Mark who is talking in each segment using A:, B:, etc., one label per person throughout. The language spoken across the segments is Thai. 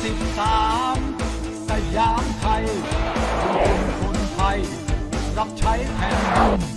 A: 13สยามไทยเป็นคนไทยรับใช้แผ่นดิน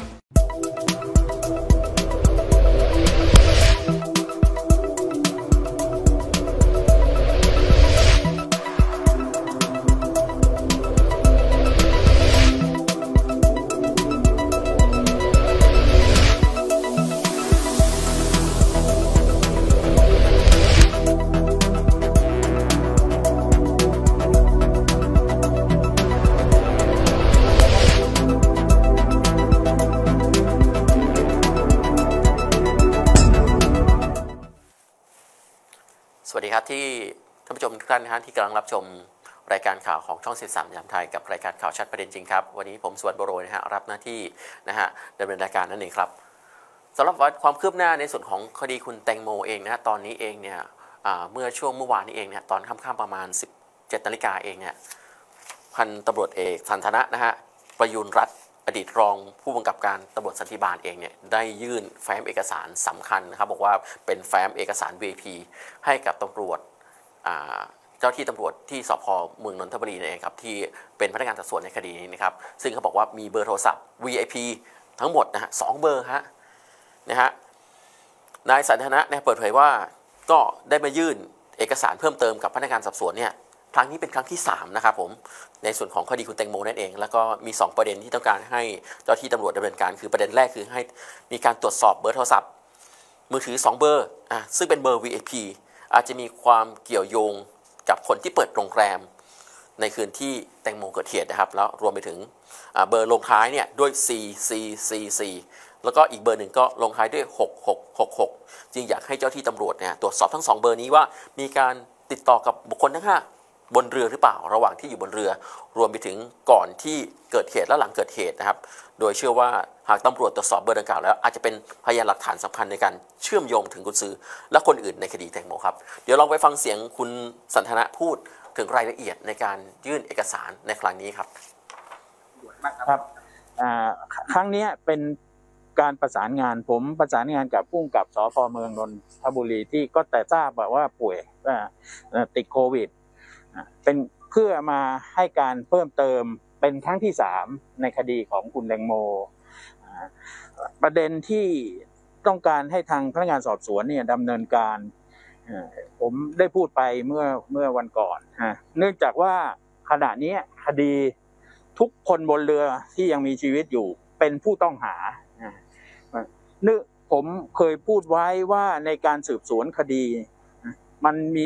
B: สวัสดีครับที่ท่านผู้ชมทุกท่านนะฮะที่กำลังรับชมรายการข่าวของช่อง13ยามไทยกับรายการข่าวชัดประเด็นจริงครับวันนี้ผมสวัสดิ์โบโรยนะฮะรับหน้าที่นะฮะดำเนินรายการนั่นเองครับสำหรับความคืบหน้าในส่วนของคดีคุณแตงโมเองนะฮะตอนนี้เองเนี่ยเมื่อช่วงเมื่อวานนี้เองเนี่ยตอนค่ำๆประมาณ 17 นาฬิกาเองเนี่ยพันตำรวจเอกสันทนะนะฮะประยุรรัตน์อดีตรองผู้กำกับการตำรวจสันติบาลเองเนี่ยได้ยื่นแฟ้มเอกสารสำคัญนะครับบอกว่าเป็นแฟ้มเอกสาร VIP ให้กับตำรวจเจ้าที่ตำรวจที่สพ.เมืองนนทบุรีเองครับที่เป็นพนักงานสอบสวนในคดีนี้นะครับซึ่งเขาบอกว่ามีเบอร์โทรศัพท์ VIP ทั้งหมดนะฮะ2เบอร์ฮะนะฮะนายสันทนะเปิดเผยว่าก็ได้มายื่นเอกสารเพิ่มเติมกับพนักงานสอบสวนเนี่ยครั้งนี้เป็นครั้งที่3นะครับผมในส่วนของคดีคุณแตงโมนั่นเองแล้วก็มี2ประเด็นที่ต้องการให้เจ้าที่ตำรวจดำเนินการคือประเด็นแรกคือให้มีการตรวจสอบเบอร์โทรศัพท์มือถือ2เบอร์ซึ่งเป็นเบอร์ VIP อาจจะมีความเกี่ยวโยงกับคนที่เปิดโรงแรมในคืนที่แตงโมเกิดเหตุนะครับแล้วรวมไปถึงเบอร์ลงท้ายเนี่ยด้วย 4 แล้วก็อีกเบอร์หนึ่งก็ลงท้ายด้วย6666จึงอยากให้เจ้าที่ตำรวจเนี่ยตรวจสอบทั้ง2เบอร์นี้ว่ามีการติดต่อกับบุคคลทั้ง5บนเรือหรือเปล่าระหว่างที่อยู่บนเรือรวมไปถึงก่อนที่เกิดเหตุและหลังเกิดเหตุนะครับโดยเชื่อว่าหากตำรวจตรวจสอบเบอร์ดังกล่าวแล้วอาจจะเป็นพยานหลักฐานสำคัญในการเชื่อมโยงถึงกุญซือและคนอื่นในคดีแตงโมครับเดี๋ยวลองไปฟังเสียงคุณสันทนะพูดถึงรายละเอียดในการยื่นเอกสารในครั้งนี้ครับ
C: ครับครั้งนี้เป็นการประสานงานผมประสานงานกับผู้กำกับสพ.เมืองนนทบุรีที่ก็แต่ทราบว่าป่วยติดโควิดเป็นเพื่อมาให้การเพิ่มเติมเป็นครั้งที่3ในคดีของคุณแตงโมประเด็นที่ต้องการให้ทางพนักงานสอบสวนเนี่ยดำเนินการผมได้พูดไปเมื่อวันก่อนเนื่องจากว่าขณะนี้คดีทุกคนบนเรือที่ยังมีชีวิตอยู่เป็นผู้ต้องหาผมเคยพูดไว้ว่าในการสืบสวนคดีมันมี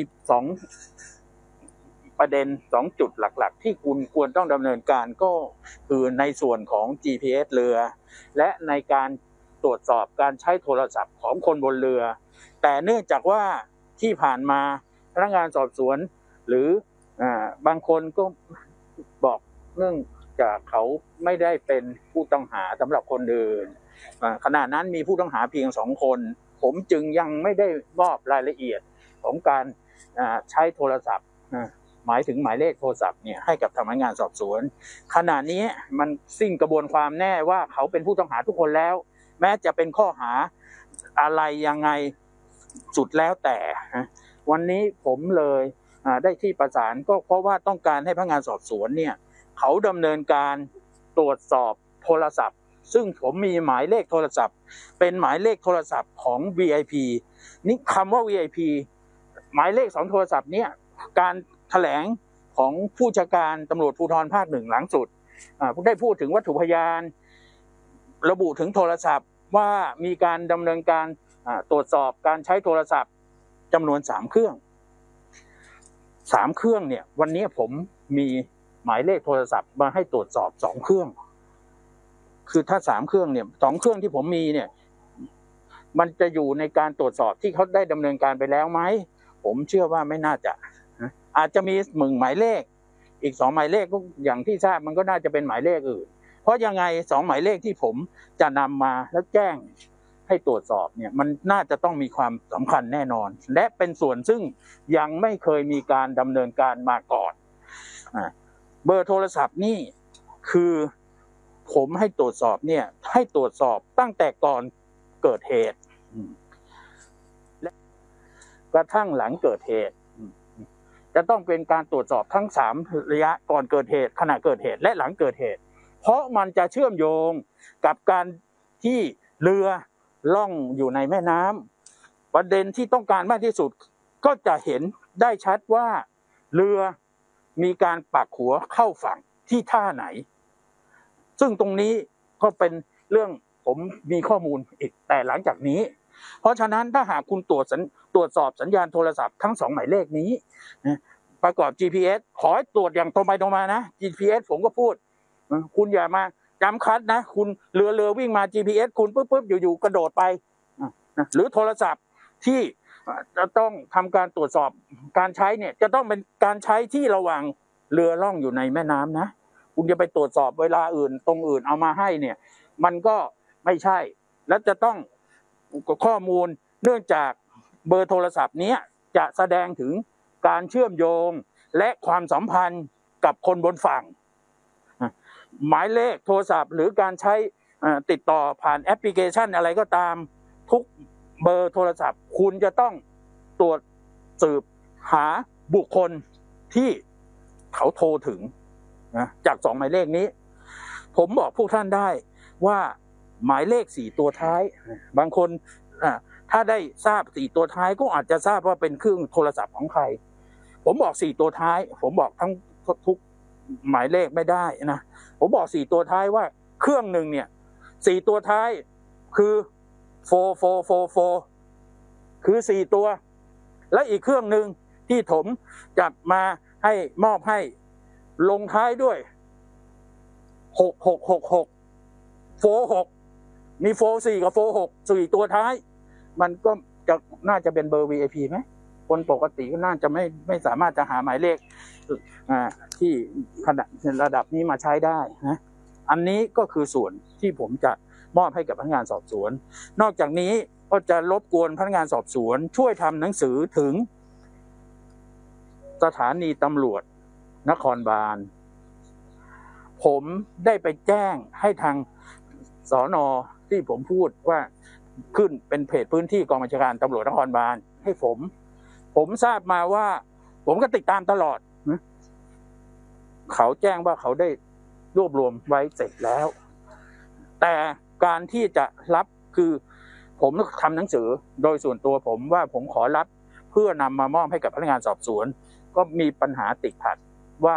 C: ประเด็น2จุดหลักๆที่คุณควรต้องดำเนินการก็คือในส่วนของ GPS เรือและในการตรวจสอบการใช้โทรศัพท์ของคนบนเรือแต่เนื่องจากว่าที่ผ่านมาพนักงานสอบสวนหรือบางคนก็บอกเนื่องจากเขาไม่ได้เป็นผู้ต้องหาสำหรับคนอื่นขณะนั้นมีผู้ต้องหาเพียง2คนผมจึงยังไม่ได้มอบรายละเอียดของการใช้โทรศัพท์หมายถึงหมายเลขโทรศัพท์เนี่ยให้กับทางพนักงานสอบสวนขณะนี้มันสิ้นกระบวนความแน่ว่าเขาเป็นผู้ต้องหาทุกคนแล้วแม้จะเป็นข้อหาอะไรยังไงสุดแล้วแต่วันนี้ผมเลยได้ที่ประสานก็เพราะว่าต้องการให้พนักงานสอบสวนเนี่ยเขาดำเนินการตรวจสอบโทรศัพท์ซึ่งผมมีหมายเลขโทรศัพท์เป็นหมายเลขโทรศัพท์ของ VIP นี่คำว่า VIP หมายเลข2โทรศัพท์เนี่ยการแถลงของผู้บัญชาการตำรวจภูธรภาค1หลังสุดได้พูดถึงวัตถุพยานระบุถึงโทรศัพท์ว่ามีการดำเนินการตรวจสอบการใช้โทรศัพท์จำนวน3เครื่องเนี่ยวันนี้ผมมีหมายเลขโทรศัพท์มาให้ตรวจสอบ2เครื่องคือถ้า3เครื่องเนี่ย2เครื่องที่ผมมีเนี่ยมันจะอยู่ในการตรวจสอบที่เขาได้ดำเนินการไปแล้วไหมผมเชื่อว่าไม่น่าจะอาจจะมี1หมายเลขอีก2หมายเลขก็อย่างที่ทราบมันก็น่าจะเป็นหมายเลขอื่นเพราะยังไง2หมายเลขที่ผมจะนำมาแล้วแจ้งให้ตรวจสอบเนี่ยมันน่าจะต้องมีความสำคัญแน่นอนและเป็นส่วนซึ่งยังไม่เคยมีการดำเนินการมาก่อนเบอร์โทรศัพท์นี่คือผมให้ตรวจสอบเนี่ยให้ตรวจสอบตั้งแต่ก่อนเกิดเหตุและกระทั่งหลังเกิดเหตุจะต้องเป็นการตรวจสอบทั้ง3ระยะก่อนเกิดเหตุขณะเกิดเหตุและหลังเกิดเหตุเพราะมันจะเชื่อมโยงกับการที่เรือล่องอยู่ในแม่น้ำประเด็นที่ต้องการมากที่สุดก็จะเห็นได้ชัดว่าเรือมีการปักหัวเข้าฝั่งที่ท่าไหนซึ่งตรงนี้ก็เป็นเรื่องผมมีข้อมูลอีกแต่หลังจากนี้เพราะฉะนั้นถ้าหากคุณตรวจสอบสัญญาณโทรศัพท์ทั้ง2หมายเลขนี้ประกอบ GPS ขอให้ตรวจอย่างตรงไปตรงมานะ GPS ผมก็พูดคุณอย่ามาจำคัดนะคุณเรือวิ่งมา GPS คุณปุ๊บอยู่ๆกระโดดไปหรือโทรศัพท์ที่จะต้องทำการตรวจสอบการใช้เนี่ยจะต้องเป็นการใช้ที่ระหว่างเรือล่องอยู่ในแม่น้ำนะคุณจะไปตรวจสอบเวลาอื่นตรงอื่นเอามาให้เนี่ยมันก็ไม่ใช่และจะต้องข้อมูลเนื่องจากเบอร์โทรศัพท์นี้จะแสดงถึงการเชื่อมโยงและความสัมพันธ์กับคนบนฝั่งหมายเลขโทรศัพท์หรือการใช้ติดต่อผ่านแอปพลิเคชันอะไรก็ตามทุกเบอร์โทรศัพท์คุณจะต้องตรวจสืบหาบุคคลที่เขาโทรถึงนะจาก2หมายเลขนี้ผมบอกพวกท่านได้ว่าหมายเลข4ตัวท้ายบางคนถ้าได้ทราบ4ตัวท้ายก็อาจจะทราบว่าเป็นเครื่องโทรศัพท์ของใครผมบอก4ตัวท้ายผมบอกทั้งทุกหมายเลขไม่ได้นะผมบอก4ตัวท้ายว่าเครื่องหนึ่งเนี่ย4ตัวท้ายคือ4คือ4ตัวและอีกเครื่องหนึ่งที่ผมจัดมาให้มอบให้ลงท้ายด้วย6มี4กับ4ตัวท้ายมันก็จะน่าจะเป็นเบอร์ VIP ไหมคนปกติก็น่าจะไม่สามารถจะหาหมายเลขที่ขนาดระดับนี้มาใช้ได้นะอันนี้ก็คือส่วนที่ผมจะมอบให้กับพนักงานสอบสวนนอกจากนี้ก็จะรบกวนพนักงานสอบสวนช่วยทำหนังสือถึงสถานีตำรวจนครบาลผมได้ไปแจ้งให้ทางสน.ที่ผมพูดว่าขึ้นเป็นเพจพื้นที่กองบัญชาการตำรวจนครบาลให้ผมทราบมาว่าผมก็ติดตามตลอดเขาแจ้งว่าเขาได้รวบรวมไว้เสร็จแล้วแต่การที่จะรับคือผมทำหนังสือโดยส่วนตัวผมว่าผมขอรับเพื่อนำมามอบให้กับพนักงานสอบสวนก็มีปัญหาติดขัดว่า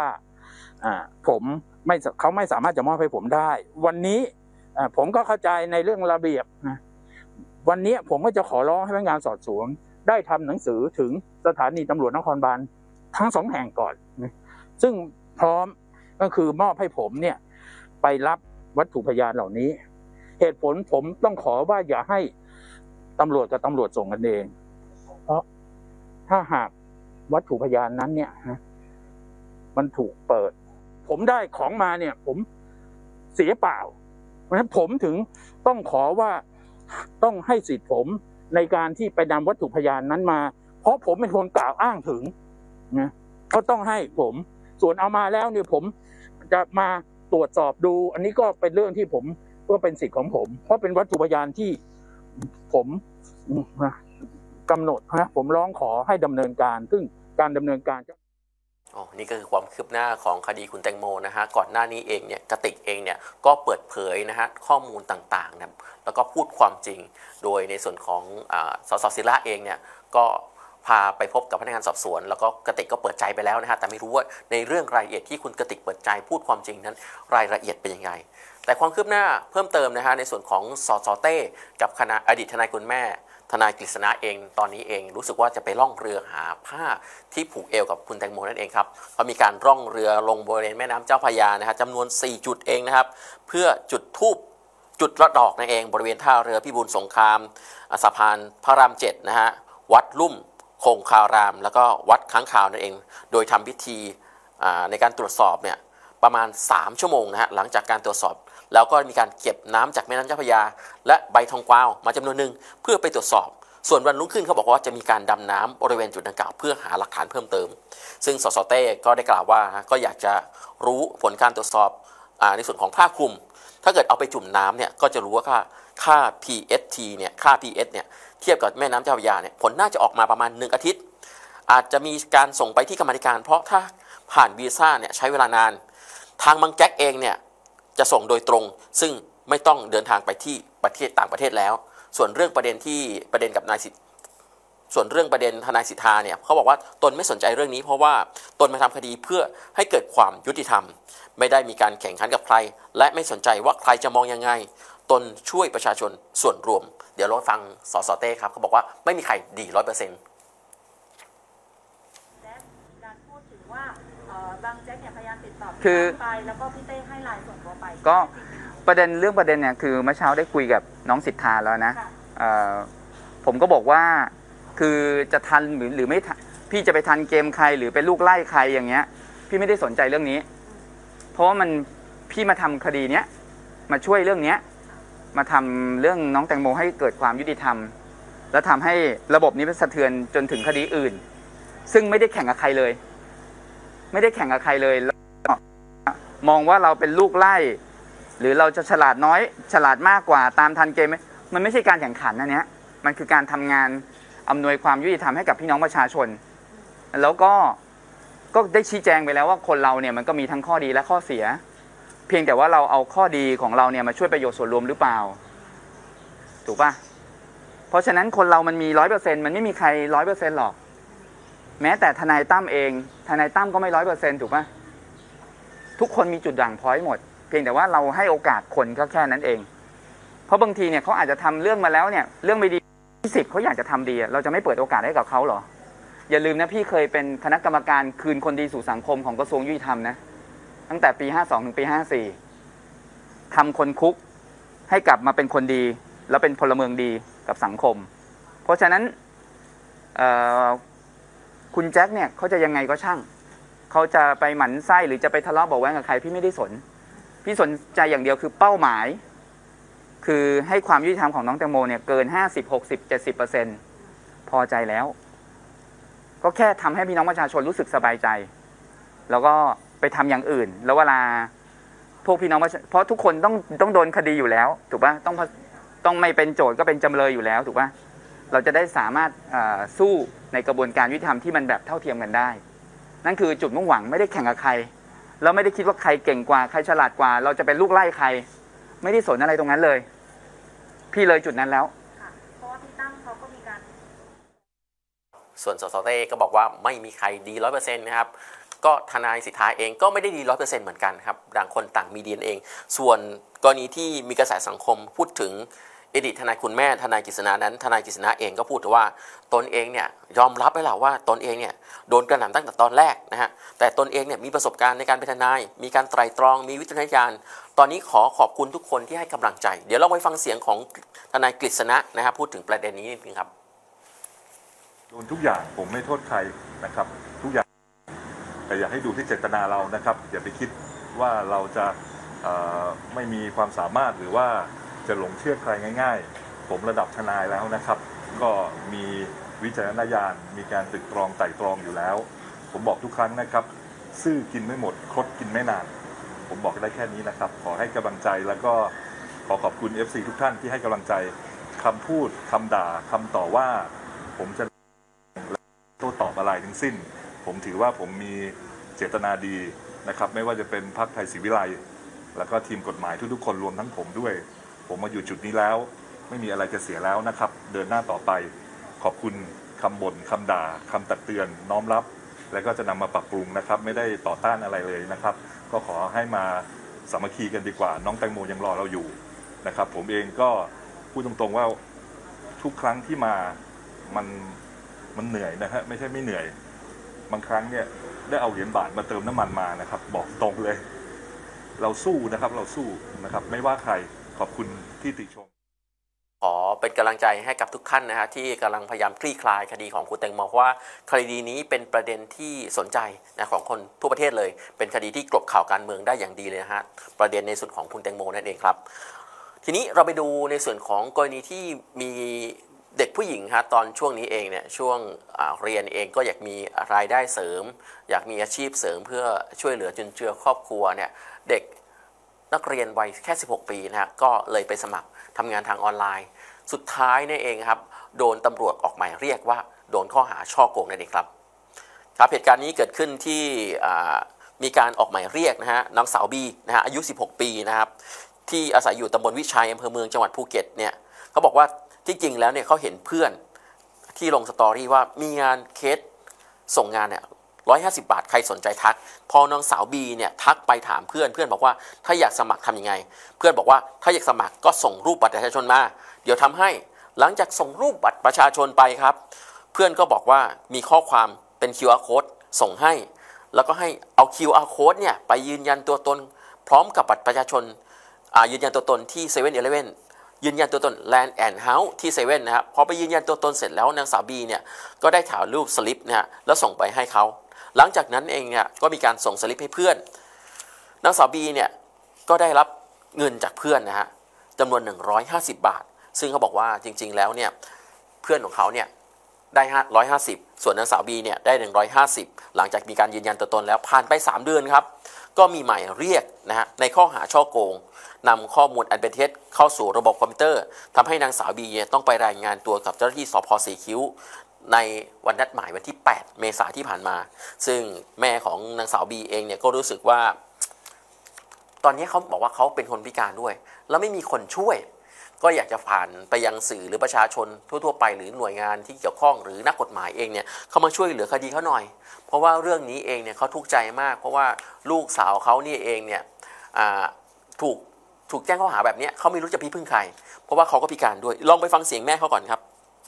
C: เขาไม่สามารถจะมอบให้ผมได้วันนี้ผมก็เข้าใจในเรื่องระเบียบนะวันนี้ผมก็จะขอร้องให้พนักงานสอบสวนได้ทำหนังสือถึงสถานีตำรวจนครบาลทั้ง2แห่งก่อนซึ่งพร้อมก็คือมอบให้ผมเนี่ยไปรับวัตถุพยานเหล่านี้เหตุผลผมต้องขอว่าอย่าให้ตำรวจกับตำรวจส่งกันเองเพราะถ้าหากวัตถุพยานนั้นเนี่ยมันถูกเปิดผมได้ของมาเนี่ยผมเสียเปล่าเพราะฉะนั้นผมถึงต้องขอว่าต้องให้สิทธิ์ผมในการที่ไปนำวัตถุพยานนั้นมาเพราะผมเป็นคนกล่าวอ้างถึงนะก็ต้องให้ผมส่วนเอามาแล้วเนี่ยผมจะมาตรวจสอบดูอันนี้ก็เป็นเรื่องที่ผมก็เป็นสิทธิ์ของผมเพราะเป็นวัตถุพยานที่ผมกำหนดนะผมร้องขอให้ดำเนินการซึ่งการดำเนินการ
B: นี่ก็คือความคืบหน้าของคดีคุณแตงโมนะฮะก่อนหน้านี้เองเนี่ยกติกเองเนี่ยก็เปิดเผยนะฮะข้อมูลต่างๆนะแล้วก็พูดความจริงโดยในส่วนของสส.ศิระเองเนี่ยก็พาไปพบกับพนักงานสอบสวนแล้วก็กติกก็เปิดใจไปแล้วนะฮะแต่ไม่รู้ว่าในเรื่องรายละเอียดที่คุณกติกเปิดใจพูดความจริงนั้นรายละเอียดเป็นยังไงแต่ความคืบหน้าเพิ่มเติมนะฮะในส่วนของสส.เต้กับคณะอดีตทนายคุณแม่ทนายกฤษณะเองตอนนี้เองรู้สึกว่าจะไปล่องเรือหาผ้าที่ผูกเอวกับคุณแตงโมนั่นเองครับเขามีการร่องเรือลงบริเวณแม่น้ำเจ้าพระยานะฮะจำนวน4จุดเองนะครับเพื่อจุดธูปจุดละดอกนั่นเองบริเวณท่าเรือพิบูลสงครามสะพานพระราม7นะฮะวัดลุ่มคงคารามแล้วก็วัดค้างคาวนั่นเองโดยทำพิธีในการตรวจสอบเนี่ยประมาณ3ชั่วโมงนะฮะหลังจากการตรวจสอบแล้วก็มีการเก็บน้ำจากแม่น้ำเจ้าพระยาและใบทองกวาวมาจำนวนหนึ่งเพื่อไปตรวจสอบส่วนวันรุ่งขึ้นเขาบอกว่าจะมีการดำน้ำบริเวณจุดดังกล่าวเพื่อหาหลักฐานเพิ่มเติมซึ่งสส.เต้ก็ได้กล่าวว่าก็อยากจะรู้ผลการตรวจสอบในส่วนของผ้าคลุมถ้าเกิดเอาไปจุ่มน้ำเนี่ยก็จะรู้ว่าค่า PST เนี่ยค่า PS เนี่ยเทียบกับแม่น้ำเจ้าพระยาเนี่ยผลน่าจะออกมาประมาณ1อาทิตย์อาจจะมีการส่งไปที่กรรมาธิการเพราะถ้าผ่านวีซ่าเนี่ยใช้เวลานานทางบางแจ็คเองเนี่ยจะส่งโดยตรงซึ่งไม่ต้องเดินทางไปที่ประเทศต่างประเทศแล้วส่วนเรื่องประเด็นกับนายสิทธิ์ส่วนเรื่องประเด็นทนายสิทธาเนี่ยเขาบอกว่าตนไม่สนใจเรื่องนี้เพราะว่าตนมาทำคดีเพื่อให้เกิดความยุติธรรมไม่ได้มีการแข่งขันกับใครและไม่สนใจว่าใครจะมองยังไงตนช่วยประชาชนส่วนรวมเดี๋ยวเราฟังสสเต้ครับเขาบอกว่าไม่มีใครดี 100%
D: การพูดถึงว่าบางแจ็คเนี่ยพยายามติดต่อ
E: คือ
D: ไปแล้วก็พี่เต้ให้ไลน์ส่งตัวไป
E: ก็ประเด็นเนี่ยคือเมื่อเช้าได้คุยกับน้องสิทธาแล้วนะผมก็บอกว่าคือจะทันหรือไม่ทันพี่จะไปทันเกมใครหรือเป็นลูกไล่ใครอย่างเงี้ยพี่ไม่ได้สนใจเรื่องนี้เพราะว่าพี่มาทำคดีเนี้ยมาช่วยเรื่องเนี้ยมาทำเรื่องน้องแตงโมให้เกิดความยุติธรรมแล้วทำให้ระบบนี้เป็นสะเทือนจนถึงคดีอื่นซึ่งไม่ได้แข่งกับใครเลยแล้วมองว่าเราเป็นลูกไล่หรือเราจะฉลาดน้อยฉลาดมากกว่าตามทันเกมมันไม่ใช่การแข่งขันนะเนี้ยมันคือการทำงานอำนวยความยุติธรรมให้กับพี่น้องประชาชนแล้วก็ได้ชี้แจงไปแล้วว่าคนเราเนี่ยมันก็มีทั้งข้อดีและข้อเสียเพียงแต่ว่าเราเอาข้อดีของเราเนี่ยมาช่วยประโยชน์ส่วนรวมหรือเปล่าถูกป่ะเพราะฉะนั้นคนเรามันมี 100% มันไม่มีใคร 100% หรอกแม้แต่ทนายตั้มเองทนายตั้มก็ไม่ 100% ถูกป่ะทุกคนมีจุดด่างพร้อยหมดเพียงแต่ว่าเราให้โอกาสคนก็แค่นั้นเองเพราะบางทีเนี่ยเขาอาจจะทำเรื่องมาแล้วเนี่ยเรื่องไม่ดี10เขาอยากจะทำดีเราจะไม่เปิดโอกาสให้กับเขาหรออย่าลืมนะพี่เคยเป็นคณะกรรมการคืนคนดีสู่สังคมของกระทรวงยุติธรรมนะตั้งแต่ปี52ถึงปี54ทำคนคุกให้กลับมาเป็นคนดีแล้วเป็นพลเมืองดีกับสังคมเพราะฉะนั้นคุณแจ็คเนี่ยเขาจะยังไงก็ช่างเขาจะไปหมั่นไส้หรือจะไปทะเลาะเบาะแว้งกับใครพี่ไม่ได้สนพี่สนใจอย่างเดียวคือเป้าหมายคือให้ความยุติธรรมของน้องแตงโมเนี่ยเกิน50 60 70%พอใจแล้วก็แค่ทำให้พี่น้องประชาชนรู้สึกสบายใจแล้วก็ไปทำอย่างอื่นแล้วเวลาพวกพี่น้องเพราะทุกคนต้องโดนคดีอยู่แล้วถูกป่ะต้องไม่เป็นโจทย์ก็เป็นจำเลยอยู่แล้วถูกป่ะเราจะได้สามารถสู้ในกระบวนการยุติธรรมที่มันแบบเท่าเทียมกันได้นั่นคือจุดมุ่งหวังไม่ได้แข่งกับใครแล้วไม่ได้คิดว่าใครเก่งกว่าใครฉลาดกว่าเราจะเป็นลูกไล่ใครไม่ได้สนอะไรตรงนั้นเลยพี่เลยจุดนั้นแล้ว
D: เพราะว่าพี่ตั้มเขาก็มีการ
B: ส่วนสสเต้ก็บอกว่าไม่มีใครดี 100% นะครับก็ทนายสิทธาเองก็ไม่ได้ดี 100% เหมือนกันครับต่างคนต่างมีดีเองส่วนกรณีที่มีกระแสสังคมพูดถึงอดีตทนายคุณแม่ทนายกฤษณานั้นทนายกฤษณาเองก็พูดว่าตนเองเนี่ยยอมรับไว้แล้วว่าตนเองเนี่ยโดนกระหน่ำตั้งแต่ตอนแรกนะฮะแต่ตนเองเนี่ยมีประสบการณ์ในการเป็นทนายมีการไตร่ตรองมีวิจารณญาณตอนนี้ขอบคุณทุกคนที่ให้กำลังใจเดี๋ยวเราไปฟังเสียงของทนายกฤษณะนะครับพูดถึงประเด็นนี้นิดนึงครับ
F: โดนทุกอย่างผมไม่โทษใครนะครับทุกอย่างแต่อยากให้ดูที่เจตนาเรานะครับอย่าไปคิดว่าเราจะไม่มีความสามารถหรือว่าจะหลงเชื่อใครง่ายๆผมระดับทนายแล้วนะครับก็มีวิจารณญาณมีการตรึกตรองไต่ตรองอยู่แล้วผมบอกทุกครั้งนะครับซื่อกินไม่หมดคดกินไม่นานผมบอกได้แค่นี้นะครับขอให้กำลังใจแล้วก็ขอขอบคุณ FC ทุกท่านที่ให้กำลังใจคำพูดคำด่าคำต่อว่าผมจะโต้ตอบอะไรทั้งสิ้นผมถือว่าผมมีเจตนาดีนะครับไม่ว่าจะเป็นพรรคไทยศรีวิไลย์แล้วก็ทีมกฎหมายทุกๆคนรวมทั้งผมด้วยผมมาอยู่จุดนี้แล้วไม่มีอะไรจะเสียแล้วนะครับเดินหน้าต่อไปขอบคุณคำบ่นคำด่าคำตักเตือนน้อมรับและก็จะนำมาปรับปรุงนะครับไม่ได้ต่อต้านอะไรเลยนะครับก็ขอให้มาสามัคคีกันดีกว่าน้องแตงโมยังรอเราอยู่นะครับผมเองก็พูดตรงๆว่าทุกครั้งที่มามันเหนื่อยนะฮะไม่ใช่ไม่เหนื่อยบางครั้งเนี่ยได้เอาเหรียญบาทมาเติมน้ำมันมานะครับบอกตรงเลยเราสู้นะครับเราสู้นะครับไม่ว่าใครขอบคุณที่ติชม
B: ขอเป็นกำลังใจให้กับทุกท่านนะฮะที่กำลังพยายามคลี่คลายคดีของคุณแตงโมเพราะว่าคดีนี้เป็นประเด็นที่สนใจนะของคนทั่วประเทศเลยเป็นคดีที่กลบข่าวการเมืองได้อย่างดีเลยนะฮะประเด็นในส่วนของคุณแตงโมนั่นเองครับทีนี้เราไปดูในส่วนของกรณีที่มีเด็กผู้หญิงฮะตอนช่วงนี้เองเนี่ยช่วงเรียนเองก็อยากมีรายได้เสริมอยากมีอาชีพเสริมเพื่อช่วยเหลือจุนเจือครอบครัวเนี่ยเด็กนักเรียนวัยแค่16 ปีนะฮะก็เลยไปสมัครทำงานทางออนไลน์สุดท้ายนี่เองครับโดนตำรวจออกหมายเรียกว่าโดนข้อหาฉ้อโกงนั่นเองครับครับเหตุการณ์นี้เกิดขึ้นที่มีการออกหมายเรียกนะฮะนางสาวบีนะฮะอายุ16 ปีนะครับที่อาศัยอยู่ตำบลวิชัยอำเภอเมืองจังหวัดภูเก็ตเนี่ยเขาบอกว่าที่จริงแล้วเนี่ยเขาเห็นเพื่อนที่ลงสตอรี่ว่ามีงานเคสส่งงานเนี่ย150 บาทใครสนใจทักพอนางสาวบีเนี่ยทักไปถามเพื่อนบอกว่าถ้าอยากสมัครทำยังไงเพื่อนบอกว่าถ้าอยากสมัครก็ส่งรูปบัตรประชาชนมาเดี๋ยวทำให้หลังจากส่งรูปบัตรประชาชนไปครับเพื่อนก็บอกว่ามีข้อความเป็น QR code ส่งให้แล้วก็ให้เอา QR code เนี่ยไปยืนยันตัวตนพร้อมกับบัตรประชาชนยืนยันตัวตนที่7-Eleven ยืนยันตัวตน Land and House ที่7นะครับพอไปยืนยันตัวตนเสร็จแล้วนางสาวบีเนี่ยก็ได้ถ่ายรูปสลิปนะฮะแล้วส่งไปให้เขาหลังจากนั้นเองเนี่ยก็มีการส่งสลิปให้เพื่อนนางสาวบีเนี่ยก็ได้รับเงินจากเพื่อนนะฮะจำนวน150 บาทซึ่งเขาบอกว่าจริงๆแล้วเนี่ยเพื่อนของเขาเนี่ยได้150ส่วนนางสาวบีเนี่ยได้150หลังจากมีการยืนยันตัวตนแล้วผ่านไป3 เดือนครับก็มีหมายเรียกนะฮะในข้อหาฉ้อโกงนำข้อมูลอันเป็นเท็จเข้าสู่ระบบคอมพิวเตอร์ทำให้นางสาวบีต้องไปรายงานตัวกับเจ้าหน้าที่สภ.สีคิ้วในวันนัดหมายวันที่8 เมษายนที่ผ่านมาซึ่งแม่ของนางสาวบีเองเนี่ยก็รู้สึกว่าตอนนี้เขาบอกว่าเขาเป็นคนพิการด้วยแล้วไม่มีคนช่วยก็อยากจะผ่านไปยังสื่อหรือประชาชนทั่วๆไปหรือหน่วยงานที่เกี่ยวข้องหรือนักกฎหมายเองเนี่ยเข้ามาช่วยเหลือคดีเขาหน่อยเพราะว่าเรื่องนี้เองเนี่ยเขาทุกข์ใจมากเพราะว่าลูกสาวเขานี่เองเนี่ยถูกแจ้งข้อหาแบบนี้เขาไม่รู้จะพึ่งใครเพราะว่าเขาก็พิการด้วยลองไปฟังเสียงแม่เขาก่อนครับ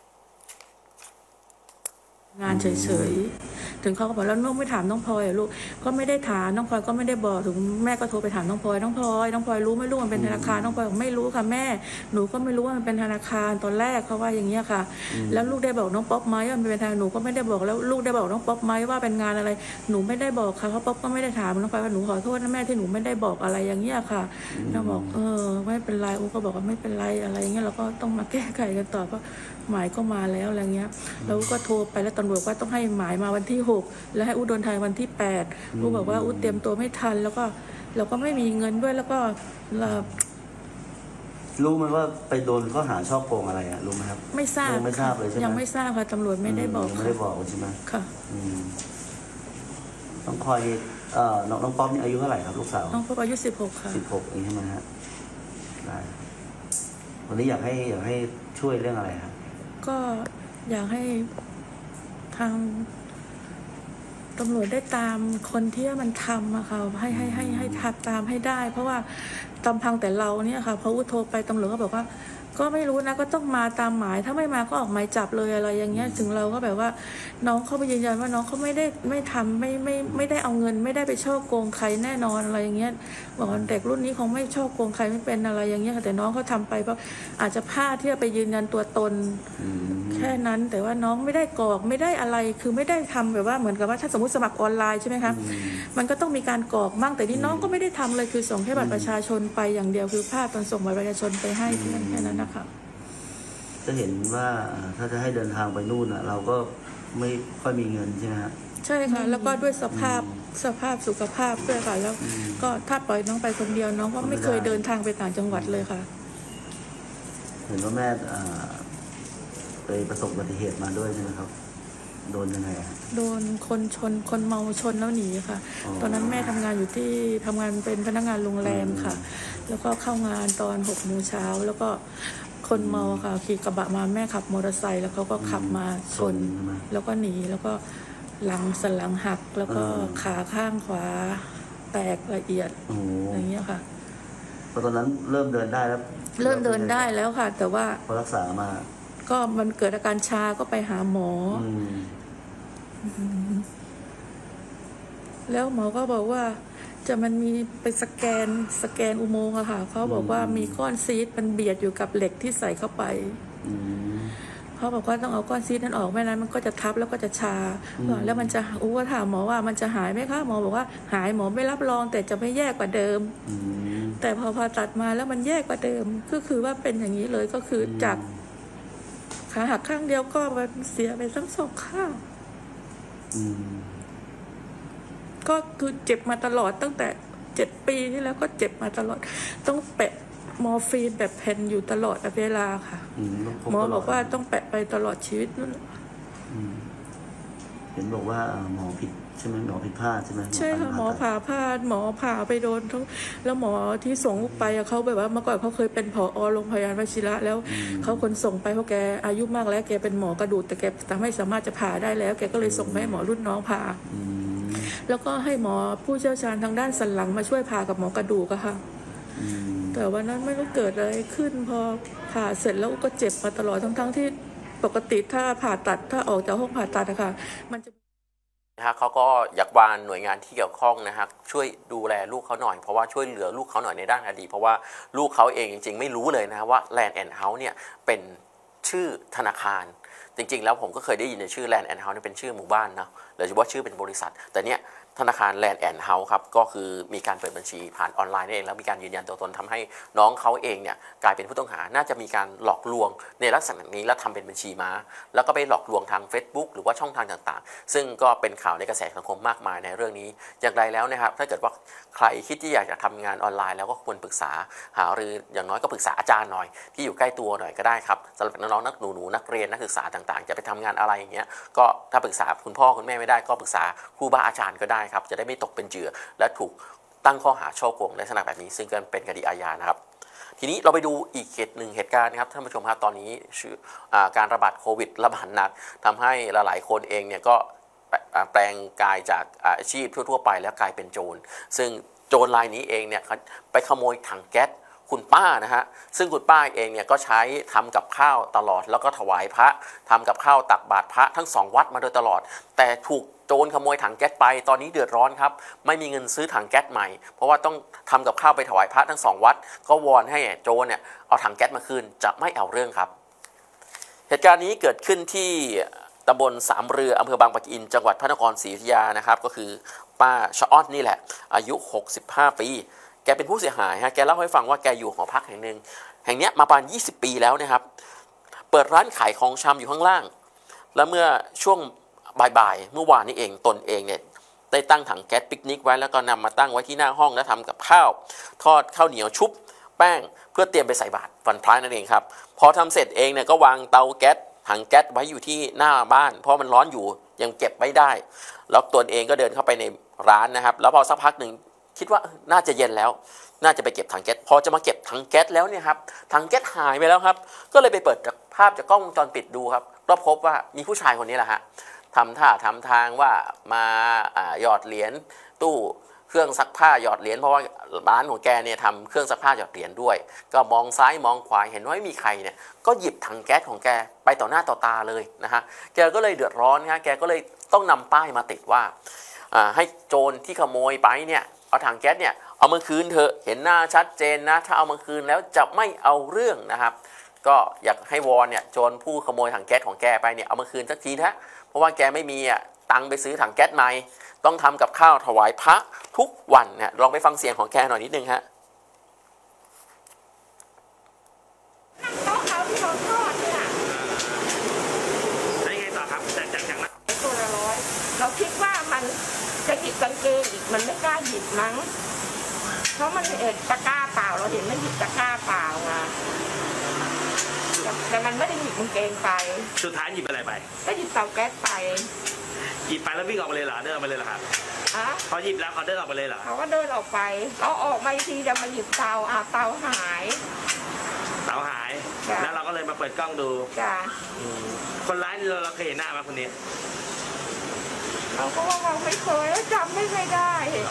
G: งานเฉยๆถึงเขาก็บอกแล้วน้องไม่ถามน้องพลอยลูกก็ไม่ได้ถามน้องพลอยก็ไม่ได้บอกถึงแม่ก็โทรไปถามน้องพลอยน้องพลอยรู้ไม่รู้มันเป็นธนาคารน้องพลอยบอกไม่รู้ค่ะแม่หนูก็ไม่รู้ว่ามันเป็นธนาคารตอนแรกเขาว่าอย่างเงี้ยค่ะแล้วลูกได้บอกน้องป๊อปไหมว่ามันเป็นธนาคารหนูก็ไม่ได้บอกแล้วลูกได้บอกน้องป๊อปไหมว่าเป็นงานอะไรหนูไม่ได้บอกค่ะเขาป๊อปก็ไม่ได้ถามน้องพลอยว่าหนูขอโทษนะแม่ที่หนูไม่ได้บอกอะไรอย่างเงี้ยค่ะน้องบอกไม่เป็นไรอูก็บอกว่าไม่เป็นไรอะไรอย่างเงี้ยเราก็ต้องมาแก้ไขกันต่อเพราะหมายก็มาแล้วอะไรเงี้ยแล้วก็โทรไปแล้วตำรวจว่าต้องให้หมายมาวันที่6แล้วให้อูโดนไทยวันที่8อูบอกว่าอูเตรียมตัวไม่ทันแล้วก็เราก็ไม่มีเงินด้วยแล้วก็
H: รู้ไหมว่าไปโดนข้อหาช่อโกงอะไรรู้ไหมครับ
G: ไม่ทราบ
H: ยังไม่ทราบเลยใช่ไหม
G: ยังไม่ทราบค่ะตำรวจไม่ได้บอก
H: ไม่ได้บอกใช่ไหม
G: ค่ะ
H: ต้องคอยน้องป๊อปนี่อายุเท่าไหร่ครับลูกสาว
G: น้องป๊อปอายุ16ค่ะ
H: 16เองใช่ไหมฮะได้วันนี้อยากให้ช่วยเรื่องอะไรครับ
G: ก็อยากให้ทางตำรวจได้ตามคนที่มันทำอะค่ะให้ทักตามให้ได้เพราะว่าตามพังแต่เราเนี่ยค่ะพอโทรไปตำรวจก็บอกว่าก็ไม่รู้นะก็ต้องมาตามหมายถ้าไม่มาก็ออกหมายจับเลยอะไรอย่างเงี้ยถึงเราก็แบบว่าน้องเขาไปยืนยันว่าน้องเขาไม่ได้เอาเงินไม่ได้ไปช่อโกงใครแน่นอนอะไรอย่างเงี้ยบอกเด็กรุ่นนี้คงไม่ช่อโกงใครไม่เป็นอะไรอย่างเงี้ยแต่น้องเขาทำไปเพราะอาจจะพลาดที่จะไปยืนยันตัวตนแค่นั้นแต่ว่าน้องไม่ได้กรอกไม่ได้อะไรคือไม่ได้ทำแบบว่าเหมือนกับว่าถ้าสมมติสมัครออนไลน์ใช่ไหมคะมันก็ต้องมีการกรอกบ้างแต่นี่น้องก็ไม่ได้ทำเลยคือส่งแค่บัตรประชาชนไปอย่างเดียวคือภาพตอนส่งบัตรประชาชนไปให้แค่นั้นนะคะ
H: จะเห็นว่าถ้าจะให้เดินทางไปนู่นเราก็ไม่ค่อยมีเงินใช่ไหมฮะ
G: ใช่ค่ะแล้วก็ด้วยสภาพสุขภาพด้วยค่ะแล้วก็ถ้าปล่อยน้องไปคนเดียวน้องก็ไม่เคยเดินทางไปต่างจังหวัดเลยค่ะ
H: เห็นว่าแม่ไปประสบอุบัติเหตุมาด้วยใช่ไหมครับโดนยังไง
G: โดนคนเมาชนแล้วหนีค่ะตอนนั้นแม่ทำงานเป็นพนักงานโรงแรมค่ะแล้วก็เข้างานตอน6 โมงเช้าแล้วก็คนเมาค่ะขี่กระบะมาแม่ขับมอเตอร์ไซค์แล้วเขาก็ขับมาชนแล้วก็หนีแล้วก็สันหลังหักแล้วก็ขาข้างขวาแตกละเอียดอย่างเงี้ยค่ะ
H: ตอนนั้นเริ่มเดินได้แล้ว
G: ค่ะ แต่ว่า
H: พอรักษามา
G: ก็มันเกิดอาการชาก็ไปหาหมอแล้วหมอก็บอกว่ามันมีไปสแกนอุโมงค์อะค่ะเขาบอกว่ามีก้อนซีสมันเบียดอยู่กับเหล็กที่ใส่เข้าไปเขาบอกว่าต้องเอาก้อนซีสนั้นออกไม่นั้นมันก็จะทับแล้วก็จะชาแล้วมันจะก็ถามหมอว่ามันจะหายไหมคะหมอบอกว่าหายหมอไม่รับรองแต่จะไม่แย่กว่าเดิมแต่พอผ่าตัดมาแล้วมันแย่กว่าเดิมก็คือว่าเป็นอย่างนี้เลยก็คือจากขาหักข้างเดียวก็เสียไปทั้ง2 ข้างก็คือเจ็บมาตลอดตั้งแต่7 ปีที่แล้วก็เจ็บมาตลอดต้องแปะมอร์ฟีนแบบแผ่นอยู่ตลอดเวลาค่ะหมอบอกว่าต้องแปะไปตลอดชีวิตนั่น
H: เห็นบอกว่าหมอผิดใช่ไหมหมอผิดพลาดใช่ไหม
G: ใช่ค่ะหมอผ่าพลาดหมอผ่าไปโดนทั้งแล้วหมอที่ส่งลูกไปเขาแบบว่าเมื่อก่อนเขาเคยเป็นผอ.โรงพยาบาลวชิระแล้วเขาคนส่งไปเพราะแกอายุมากแล้วแกเป็นหมอกระดูกแต่แกไม่สามารถจะผ่าได้แล้วแกก็เลยส่งไปให้หมอรุ่นน้องผ่าแล้วก็ให้หมอผู้เชี่ยวชาญทางด้านสันหลังมาช่วยผ่ากับหมอกระดูกอะค่ะแต่วันนั้นไม่รู้เกิดอะไรขึ้นพอผ่าเสร็จแล้วก็เจ็บมาตลอดทั้งที่ปกติถ้าผ่าตัดถ้าออกจากห้องผ่าตัดนะคะมันจะ
B: เขาก็อยากวานหน่วยงานที่เกี่ยวข้องนะครับช่วยดูแลลูกเขาหน่อยเพราะว่าช่วยเหลือลูกเขาหน่อยในด้านคดีเพราะว่าลูกเขาเองจริงๆไม่รู้เลยนะว่า Land and House เนี่ยเป็นชื่อธนาคารจริงๆแล้วผมก็เคยได้ยินในชื่อ Land and House เป็นชื่อหมู่บ้านนะหรือว่าชื่อเป็นบริษัทแต่เนี่ยธนาคาร Land and House ครับก็คือมีการเปิดบัญชีผ่านออนไลน์นั่นเองแล้วมีการยืนยันตัวตนทำให้น้องเขาเองเนี่ยกลายเป็นผู้ต้องหาน่าจะมีการหลอกลวงในลักษณะนี้แล้วทำเป็นบัญชีม้าแล้วก็ไปหลอกลวงทาง Facebook หรือว่าช่องทางต่างๆซึ่งก็เป็นข่าวในกระแสสังคมมากมายในเรื่องนี้อย่างไรแล้วนะครับถ้าเกิดว่าใครคิดที่อยากจะทำงานออนไลน์แล้วก็ควรปรึกษาหารืออย่างน้อยก็ปรึกษาอาจารย์หน่อยที่อยู่ใกล้ตัวหน่อยก็ได้ครับสำหรับน้องๆนักหนูนักเรียนนักศึกษาต่างๆจะไปทำงานอะไรอย่างเงี้ยก็ถ้าปรึกษาคุณพ่อคุณแม่ไม่ได้ก็ปรึกษาครูบาอาจารย์ก็ได้ครับจะได้ไม่ตกเป็นเหยื่อและถูกตั้งข้อหาฉ้อโกงในลักษณะแบบนี้ซึ่งเป็นคดีอาญานะครับทีนี้เราไปดูอีกเหตุการณ์นะครับท่านผู้ชมครับตอนนี้การระบาดโควิดระบาดหนักทำให้หลายๆคนเองเนี่ยก็แปลงกายจากอาชีพทั่วๆไปแล้วกลายเป็นโจรซึ่งโจรรายนี้เองเนี่ยไปขโมยถังแก๊สคุณป้านะฮะซึ่งคุณป้าเองเนี่ยก็ใช้ทำกับข้าวตลอดแล้วก็ถวายพระทำกับข้าวตักบาตรพระทั้ง2วัดมาโดยตลอดแต่ถูกโจรขโมยถังแก๊สไปตอนนี้เดือดร้อนครับไม่มีเงินซื้อถังแก๊สใหม่เพราะว่าต้องทำกับข้าวไปถวายพระทั้ง2วัดก็วอนให้โจรเนี่ยเอาถังแก๊สมาคืนจะไม่เอาเรื่องครับเหตุการณ์นี้เกิดขึ้นที่ตำบลสามเรืออำเภอบางปะอินจังหวัดพระนครศรีอยุธยานะครับก็คือป้าชะอ้อนนี่แหละอายุ65ปีแกเป็นผู้เสียหายฮะแกเล่าให้ฟังว่าแกอยู่หอพักแห่งหนึ่งแห่งนี้มาประมาณ20 ปีแล้วนะครับเปิดร้านขายของชำอยู่ข้างล่างแล้วเมื่อช่วงบ่ายๆเมื่อวานนี้เองตนเองเนี่ยได้ตั้งถังแก๊สปิกนิกไว้แล้วก็นำมาตั้งไว้ที่หน้าห้องแล้วทำกับข้าวทอดข้าวเหนียวชุบแป้งเพื่อเตรียมไปใส่บาตรวันพระนั่นเองครับพอทำเสร็จเองเนี่ยก็วางเตาแก๊สถังแก๊สไว้อยู่ที่หน้าบ้านเพราะมันร้อนอยู่ยังเก็บไม่ได้แล้วตนเองก็เดินเข้าไปในร้านนะครับแล้วพอสักพักหนึ่งคิดว่าน่าจะเย็นแล้วน่าจะไปเก็บถังแก๊สพอจะมาเก็บถังแก๊สแล้วเนี่ยครับถังแก๊สหายไปแล้วครับก็เลยไปเปิดภาพจากกล้องวงจรปิดดูครับก็พบว่ามีผู้ชายคนนี้แหละฮะทำท่าทำทางว่ามาหยอดเหรียญตู้เครื่องซักผ้าหยอดเหรียญเพราะว่าร้านของแกเนี่ยทำเครื่องซักผ้าหยอดเหรียญด้วยก็มองซ้ายมองขวาเห็นว่าไม่มีใครเนี่ยก็หยิบถังแก๊สของแกไปต่อหน้าต่อตาเลยนะฮะแกก็เลยเดือดร้อนฮะแกก็เลยต้องนำป้ายมาติดว่าให้โจรที่ขโมยไปเนี่ยเอาถังแก๊สเนี่ยเอามาคืนเถอะเห็นหน้าชัดเจนนะถ้าเอามาคืนแล้วจะไม่เอาเรื่องนะครับก็อยากให้วอนเนี่ยโจรผู้ขโมยถังแก๊สของแกไปเนี่ยเอามาคืนสักทีนะเพราะว่าแกไม่มีตังค์ไปซื้อถังแก๊สใหม่ต้องทำกับข้าวถวายพระทุกวันเนี่ยลองไปฟังเสียงของแกหน่อยนิดนึงฮะ
D: โต๊ะเขาที่เราทอดเนี่ย
I: แล้วยังไงต่อครับจากนั้น
D: ตัวละ100เราคิดว่ามันจะหยิบกางเกงอีกมันไม่กล้าหยิบมั้งเพราะมันตะกร้าเปล่าเราเห็นมันหยิบตะกร้าเปล่ามาแต่มันไม่ได้หยิบกางเกงไป
I: สุดท้ายหยิบอะไรไป
D: ก็หยิบเตาแก๊สไป
I: หยิบไปแล้ววิ่งออกมาเลยเหรอเดินออกมาเลยเหรอครับพอหยิบแล้วเขาเดินออกมาเลยเหรอ
D: เขาก็เดินออกไปเราออกมาอีกทีจะมาหยิบเตาเตาหาย
I: แล้วเราก็เลยมาเปิดกล้องดู
D: จ้ะ
I: คนร้ายเราเคยเห็นหน้าไหมคนนี้
D: เราก็ว่าเราไม่เคยแล้วจำไม่ได้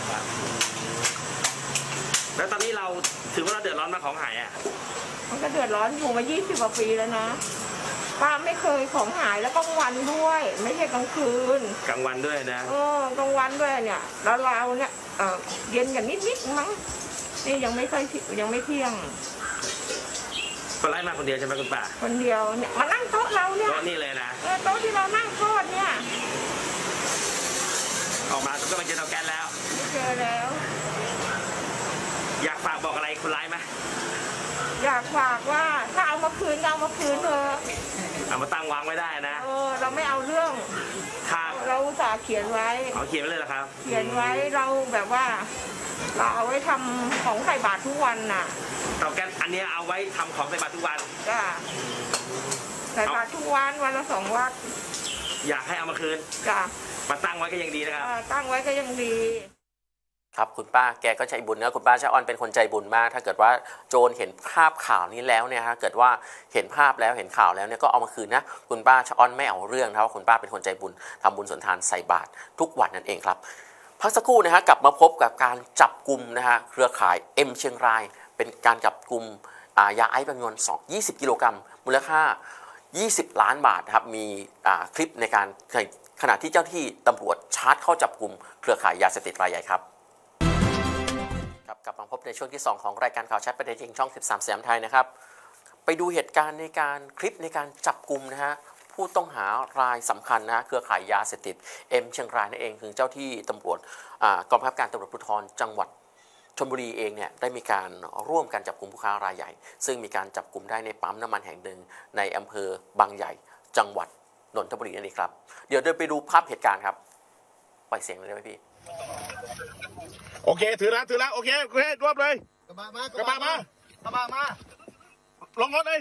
I: แล้วตอนนี้เราถือว่าเราเดือดร้อนมาของหาย
D: มันก็เดือดร้อนอยู่มา20 กว่าปีแล้วนะป้าไม่เคยของหายแล้วกลางวันด้วยไม่ใช่กลางคืน
I: กลางวันด้วยนะ
D: กลางวันด้วยเนี่ยแล้วเราเนี่ยเย็นกันนิดมั้งนี่ยังไม่เที่ยง
I: คนร้ายมาคนเดียวใช่ไหมคุณป้า
D: คนเดียวเนี่ยมานั่งโต๊ะเราเนี่ย
I: โต๊ะนี่เลยนะ
D: โต๊ะที่เรานั่งทอดเนี่ย
I: ออกมาก็มาเจอเตาแก๊สแล้ว
D: เจอแล้ว
I: อยากฝากบอกอะไรคนร้ายไหม
D: อยากฝากว่าถ้าเอามาคืนเอามาคืนเถอะ
I: เอามาตั้งวางไว้ได้นะ
D: เราไม่เอาเรื่องเราอุตส่าห์เขียนไว้
I: เขียนไว้เลยเหรอครับ
D: เขียนไว้เราแบบว่าเราเอาไว้ทำของใส่บาตรทุกวันน่ะ
I: เตาแก๊สอันนี้เอาไว้ทำของใส่บาตรทุกวัน
D: จ้ะใส่บาตรทุกวันวันละ2 วัด
I: อยากให้เอามาคืน
D: จ้ะ
I: มาตั้งไว้ก็ยังดีนะครับ
D: ตั้งไว้ก็ยังดี
B: ครับคุณป้าแกก็ใจบุญนะคุณป้าชะออนเป็นคนใจบุญมากถ้าเกิดว่าโจรเห็นภาพข่าวนี้แล้วเนี่ยฮะเกิดว่าเห็นภาพแล้วเห็นข่าวแล้วเนี่ยก็เอามาคืนนะคุณป้าชะออนไม่เอาเรื่องนะว่าคุณป้าเป็นคนใจบุญทำบุญสุนทานใส่บาตรทุกวันนั่นเองครับพักสักครู่นะฮะกลับมาพบกับการจับกลุ่มนะฮะเครือข่ายเอ็มเชียงรายเป็นการจับกลุ่มยาไอซ์จำนวน20 กิโลกรัมมูลค่า20 ล้านบาทครับมีคลิปในการขณะที่เจ้าที่ตำรวจชาร์จเข้าจับกลุ่มเครือข่ายยาเสพติดรายใหญ่ครับกลับมาพบในช่วงที่2ของรายการข่าวชัดประเด็นจริงช่อง13 สยามไทยนะครับไปดูเหตุการณ์ในการคลิปในการจับกลุ่มนะฮะผู้ต้องหารายสำคัญนะเครือข่ายยาเสพติดเอ็มเชียงรายนั่นเองคือเจ้าที่ตำรวจกองบังคับการตำรวจภูธรจังหวัดชลบุรีเองเนี่ยได้มีการร่วมกันจับกลุ่มผู้ค้ารายใหญ่ซึ่งมีการจับกลุ่มได้ในปั๊มน้ำมันแห่งหนึ่งในอำเภอบางใหญ่จังหวัดนนทบุรีนั่นเองครับเดี๋ยวเดินไปดูภาพเหตุการณ์ครับปล่อยเสียงเลยได้ไหมพี่
J: โอเคถือแล้วโอเครวบเลยกระบะมาลงรถเลย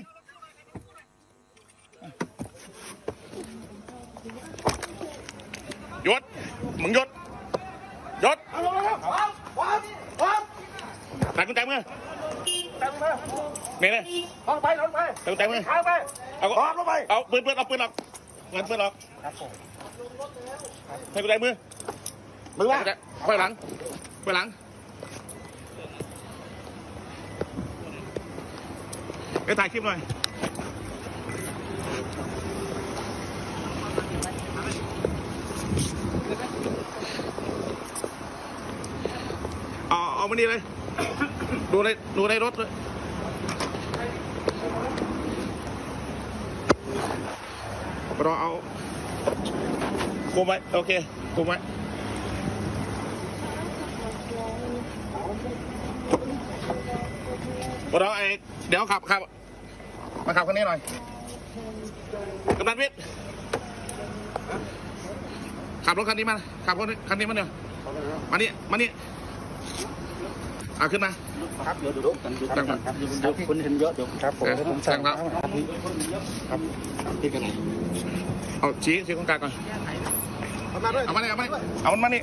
J: หยุดมึงหยุดใส่กุญแจมือเนี่ยลงไปใส่กุญแจมือเอาปืนออกเงินปืนออกใส่กุญแจมือว่าไปหลังไปถ่ายคลิปหน่อยเอามานี่เลยดูในรถเลยรอเอาคุมไว้โอเคคุมไว้รอเดี๋ยวขับมาขับคันนี้หน่อยกำนันวิทย์ขับรถคันนี้มาขับรถคันนี้มาเนี่ยมานี่ขึ้นมาครับเดี๋ยวคนเห็นเยอะเดี๋ยวครับผมสั่งแล้วครับที่กันไหนเอาชี้ตรงกลางก่อนเอามานี่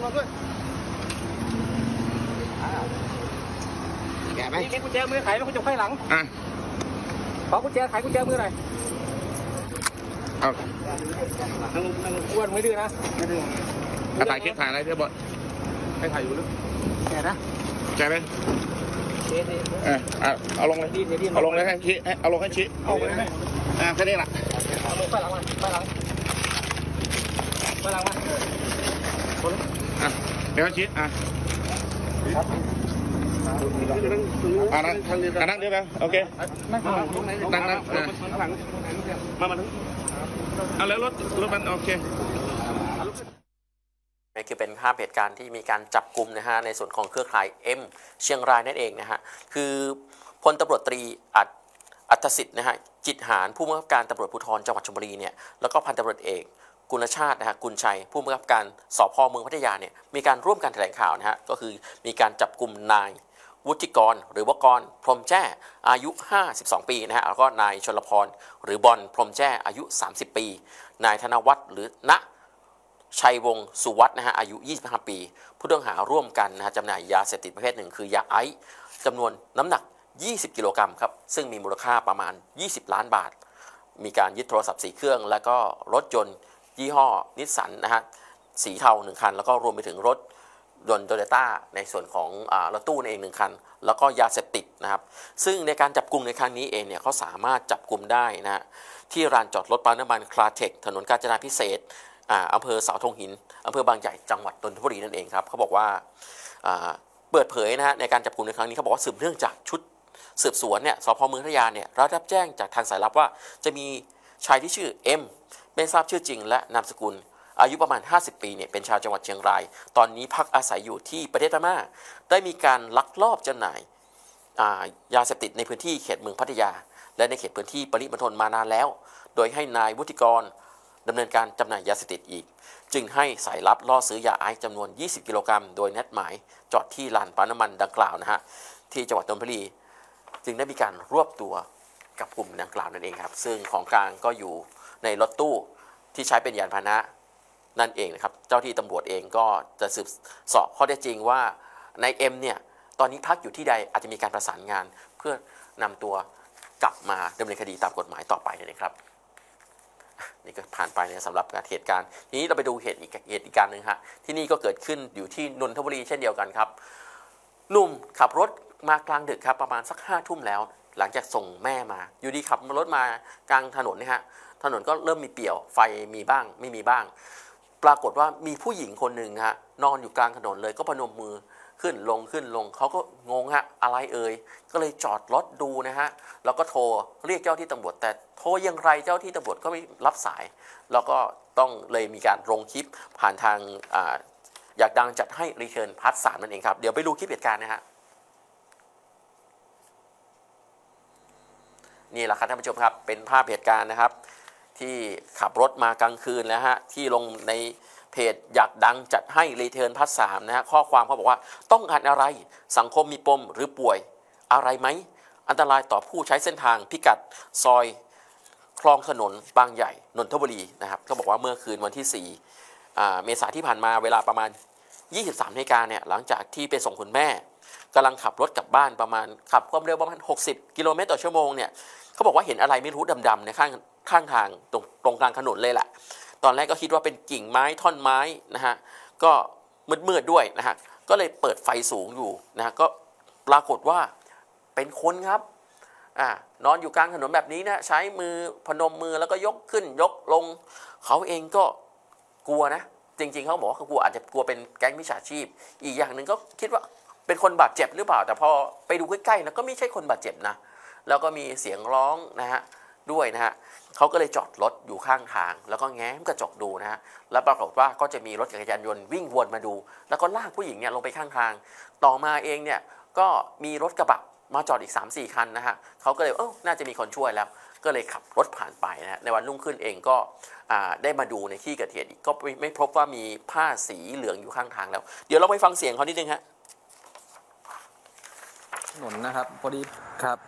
J: แกไหมมีกุญแจมือไขแล้วกุญแจไขหลังขอกุญแจไขกุญแจมือหน่อยเอาอ้วนไม่ดื้อนะไม่ดื้อถ่ายคลิปถ่ายอะไรเดี๋ยวบอสให้ถ่ายอยู่หรือแกเลยเอาลงเลยให้ชี้เอาลงให้ชี้เอาไปไหมแค่นี้แหละไปหลังมาเดี๋ยวชี้นั่งเดี๋ยวนะโอเคนั่งมาเอาแล้วรถมันโอเค
B: นี่คือเป็นภาพเหตุการณ์ที่มีการจับกลุ่มนะฮะในส่วนของเครือข่ายเอ็มเชียงรายนั่นเองนะฮะคือพลตำรวจตรีอัธสิทธิ์นะฮะจิตหารผู้บังคับการตำรวจภูธรจังหวัดชลบุรีเนี่ยแล้วก็พันตำรวจเอกกุลชาตินะฮะกุลชัยผู้บังคับการสพ.เมืองพัทยาเนี่ยมีการร่วมกันแถลงข่าวนะฮะก็คือมีการจับกลุ่มนายวุฒิกรหรือว่ากรพรหมแจ้อายุ52 ปีนะฮะแล้วก็นายชลพรหรือบอลพรหมแจ้อายุ30 ปีนายธนวัฒน์หรือณชัยวงศ์สุวัฒน์นะฮะอายุ25 ปีผู้ต้องหาร่วมกันนะฮะจำหน่ายยาเสพติดประเภทหนึ่งคือยาไอซ์จำนวนน้ำหนัก20 กิโลกรัมครับซึ่งมีมูลค่าประมาณ20 ล้านบาทมีการยึดโทรศัพท์4 เครื่องแล้วก็รถยนต์ยี่ห้อนิสสันนะฮะสีเทา1 คันแล้วก็รวมไปถึงรถยนต์โตโยต้าในส่วนของรถตู้เอง1 คันแล้วก็ยาเสพติดนะครับซึ่งในการจับกลุ่มในครั้งนี้เองเนี่ยเขาสามารถจับกลุ่มได้นะฮะที่ร้านจอดรถปั๊มน้ำมันคลาเทคถนนกาญจนาภิเษกอำเภอเสาธงหินอำเภอบางใหญ่จังหวัดนนทบุรีนั่นเองครับเขาบอกว่าเปิดเผยนะฮะในการจับกลุ่มในครั้งนี้เขาบอกว่าสืบเนื่องจากชุดสืบสวนเนี่ยสพ.เมืองพัทยาเนี่ยรับแจ้งจากทางสายลับว่าจะมีชายที่ชื่อเอ็มไม่ทราบชื่อจริงและนามสกุลอายุประมาณ50 ปีเนี่ยเป็นชาวจังหวัดเชียงรายตอนนี้พักอาศัยอยู่ที่ประเทศพม่าได้มีการลักลอบจำหน่ายยาเสพติดในพื้นที่เขตเมืองพัทยาและในเขตพื้นที่ปริมณฑลมานานแล้วโดยให้นายวุฒิกรดำเนินการจำหน่ายยาเสพติดอีกจึงให้สายลับล่อซื้อยาไอซ์จำนวน20 กิโลกรัมโดยนัดหมายจอดที่ลานปั๊มน้ำมันดังกล่าวนะฮะที่จังหวัดนนทบุรีจึงได้มีการรวบตัวกับกลุ่มดังกล่าวนั่นเองครับซึ่งของกลางก็อยู่ในรถตู้ที่ใช้เป็นยานพาหนะนั่นเองนะครับเจ้าที่ตำรวจเองก็จะสืบสอบข้อเท็จจริงว่านายเอ็มเนี่ยตอนนี้พักอยู่ที่ใดอาจจะมีการประสานงานเพื่อนำตัวกลับมาดำเนินคดีตามกฎหมายต่อไปนะครับนี่ก็ผ่านไปเนี่ยสำหรับเหตุการณ์ทีนี้เราไปดูเหตุอีกการหนึ่งฮะที่นี่ก็เกิดขึ้นอยู่ที่นนทบุรีเช่นเดียวกันครับหนุ่มขับรถมากลางดึกครับประมาณสัก5 ทุ่มแล้วหลังจากส่งแม่มาอยู่ดีขับรถมากลางถนนนะฮะถนนก็เริ่มมีเปี่ยวไฟมีบ้างไม่มีบ้างปรากฏว่ามีผู้หญิงคนหนึ่งฮะนอนอยู่กลางถนนเลยก็พนมมือขึ้นลงเขาก็งงฮะอะไรเอ่ยก็เลยจอดรถดูนะฮะแล้วก็โทรเรียกเจ้าที่ตำรวจแต่โทรอย่างไรเจ้าที่ตำรวจก็ไม่รับสายแล้วก็ต้องเลยมีการลงคลิปผ่านทางอยากดังจัดให้รีเทิร์นพาร์ท 3นั่นเองครับเดี๋ยวไปดูคลิปเหตุการณ์นะฮะนี่แหละครับท่านผู้ชมครับเป็นภาพเหตุการณ์นะครับที่ขับรถมากลางคืนแล้วฮะที่ลงในเพจอยากดังจัดให้รีเทิร์นพาร์ท 3นะฮะข้อความเขาบอกว่าต้องการอะไรสังคมมีปมหรือป่วยอะไรไหมอันตรายต่อผู้ใช้เส้นทางพิกัดซอยคลองถนนบางใหญ่นนทบุรีนะครับเขาบอกว่าเมื่อคืนวันที่4เมษายนที่ผ่านมาเวลาประมาณ 23 นาฬิกาเนี่ยหลังจากที่ไปส่งคุณแม่กำลังขับรถกลับบ้านประมาณขับความเร็วประมาณ60 กิโลเมตรต่อชั่วโมงเนี่ยเขาบอกว่าเห็นอะไรไม่รู้ดำๆในข้างทางตรงกลางถนนเลยแหละตอนแรกก็คิดว่าเป็นกิ่งไม้ท่อนไม้นะฮะก็มืดๆด้วยนะฮะก็เลยเปิดไฟสูงอยู่นะฮะก็ปรากฏว่าเป็นคนครับนอนอยู่กลางถนนแบบนี้นะใช้มือพนมมือแล้วก็ยกขึ้นยกลงเขาเองก็กลัวนะจริงๆเขาบอกว่าเขากลัวอาจจะกลัวเป็นแก๊งมิจฉาชีพอีกอย่างหนึ่งก็คิดว่าเป็นคนบาดเจ็บหรือเปล่าแต่พอไปดูใกล้ๆแล้วก็ไม่ใช่คนบาดเจ็บนะแล้วก็มีเสียงร้องนะฮะด้วยนะฮะเขาก็เลยจอดรถอยู่ข้างทางแล้วก็แง้มกระจกดูนะฮะแล้วปรากฏว่าก็จะมีรถจักรยานยนต์วิ่งวนมาดูแล้วก็ลากผู้หญิงเนี่ยลงไปข้างทางต่อมาเองเนี่ยก็มีรถกระบะมาจอดอีก 3-4 คันนะฮะเขาก็เลยน่าจะมีคนช่วยแล้วก็เลยขับรถผ่านไปนะฮะในวันรุ่งขึ้นเองก็ได้มาดูในที่เกิดเหตุอีกก็ไม่พบว่ามีผ้าสีเหลืองอยู่ข้างทางแล้วเดี๋ยวเราไปฟังเสียงเขานิดนึงฮะ
K: ถนนนะครับพอดีครับ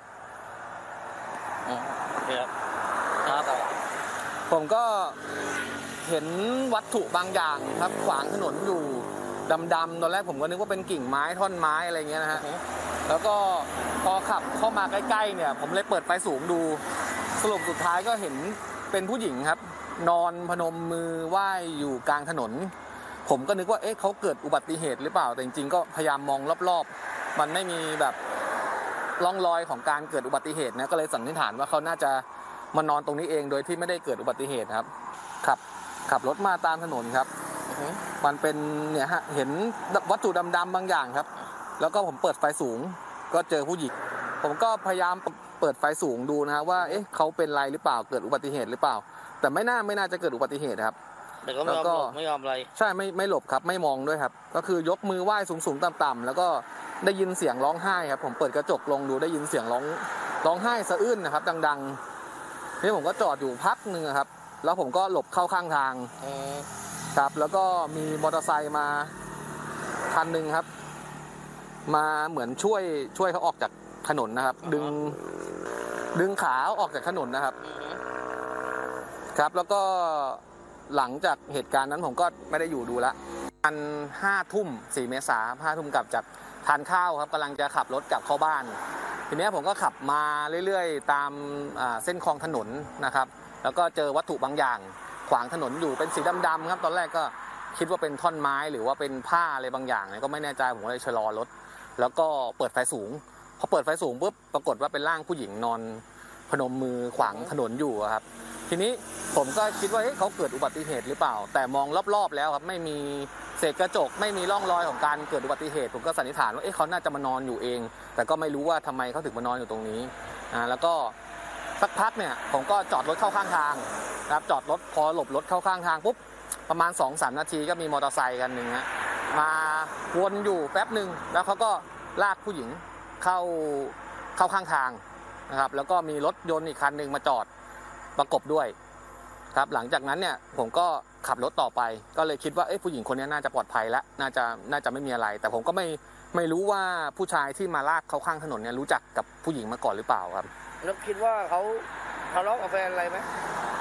K: ผมก็เห็นวัตถุบางอย่างครับขวางถนนอยู่ดำๆตอนแรกผมก็นึกว่าเป็นกิ่งไม้ท่อนไม้อะไรเงี้ยนะฮะแล้วก็พอขับเข้ามาใกล้ๆเนี่ยผมเลยเปิดไฟสูงดูสรุปสุดท้ายก็เห็นเป็นผู้หญิงครับนอนพนมมือไหว้อยู่กลางถนนผมก็นึกว่าเขาเกิดอุบัติเหตุหรือเปล่าแต่จริงๆก็พยายามมองรอบๆมันไม่มีแบบร่องรอยของการเกิดอุบัติเหตุนะก็เลยสันนิษฐานว่าเขาน่าจะมานอนตรงนี้เองโดยที่ไม่ได้เกิดอุบัติเหตุครับขับรถมาตามถนนครับมันเป็นเนี่ยฮะเห็นวัตถุดำๆบางอย่างครับแล้วก็ผมเปิดไฟสูงก็เจอผู้หญิงผมก็พยายามเปิดไฟสูงดูนะฮะว่าเขาเป็นไรหรือเปล่าเกิดอุบัติเหตุหรือเปล่าแต่ไม่น่าจะเกิดอุบัติเหตุครับ
J: แต่ก็ไม่ยอมอะไร
K: ใช่ไม่หลบครับไม่มองด้วยครับก็คือยกมือไหว้สูงต่ำๆแล้วก็ได้ยินเสียงร้องไห้ครับผมเปิดกระจกลงดูได้ยินเสียงร้องไห้สะอื้นนะครับดังๆนี่ผมก็จอดอยู่พักนึงครับแล้วผมก็หลบเข้าข้างทางครับแล้วก็มีมอเตอร์ไซค์มาคันหนึ่งครับมาเหมือนช่วยเขาออกจากถนนนะครับดึงขาออกจากถนนนะครับครับแล้วก็หลังจากเหตุการณ์นั้นผมก็ไม่ได้อยู่ดูละอัน5 ทุ่ม4 เมษายน5 ทุ่มกลับจากทานข้าวครับกำลังจะขับรถกลับเข้าบ้านทีนี้ผมก็ขับมาเรื่อยๆตามเส้นคลองถนนนะครับแล้วก็เจอวัตถุบางอย่างขวางถนนอยู่เป็นสีดำๆครับตอนแรกก็คิดว่าเป็นท่อนไม้หรือว่าเป็นผ้าอะไรบางอย่างก็ไม่แน่ใจผมก็เลยชะลอรถแล้วก็เปิดไฟสูงพอเปิดไฟสูงปุ๊บปรากฏว่าเป็นร่างผู้หญิงนอนพนมมือขวางถนนอยู่ครับทีนี้ผมก็คิดว่าเขาเกิดอุบัติเหตุหรือเปล่าแต่มองรอบๆแล้วครับไม่มีเศษกระจกไม่มีร่องรอยของการเกิดอุบัติเหตุผมก็สันนิษฐานว่าเขาน่าจะมานอนอยู่เองแต่ก็ไม่รู้ว่าทำไมเขาถึงมานอนอยู่ตรงนี้แล้วก็สักพักเนี่ยผมก็จอดรถเข้าข้างทางครับจอดรถพอหลบรถเข้าข้างทางปุ๊บประมาณ 2-3 นาทีก็มีมอเตอร์ไซค์กันหนึ่งมาวนอยู่แป๊บหนึ่งแล้วเขาก็ลากผู้หญิงเข้าข้างทางนะครับแล้วก็มีรถยนต์อีกคันหนึ่งมาจอดประกบด้วยครับหลังจากนั้นเนี่ยผมก็ขับรถต่อไปก็เลยคิดว่าผู้หญิงคนนี้น่าจะปลอดภัยแล้วน่าจะไม่มีอะไรแต่ผมก็ไม่รู้ว่าผู้ชายที่มาลากเขาข้างถนนเนี่ยรู้จักกับผู้หญิงมาก่อนหรือเปล่าครับ
J: แล้วคิดว่าเขาทะเลาะกับแฟนอะไรไหม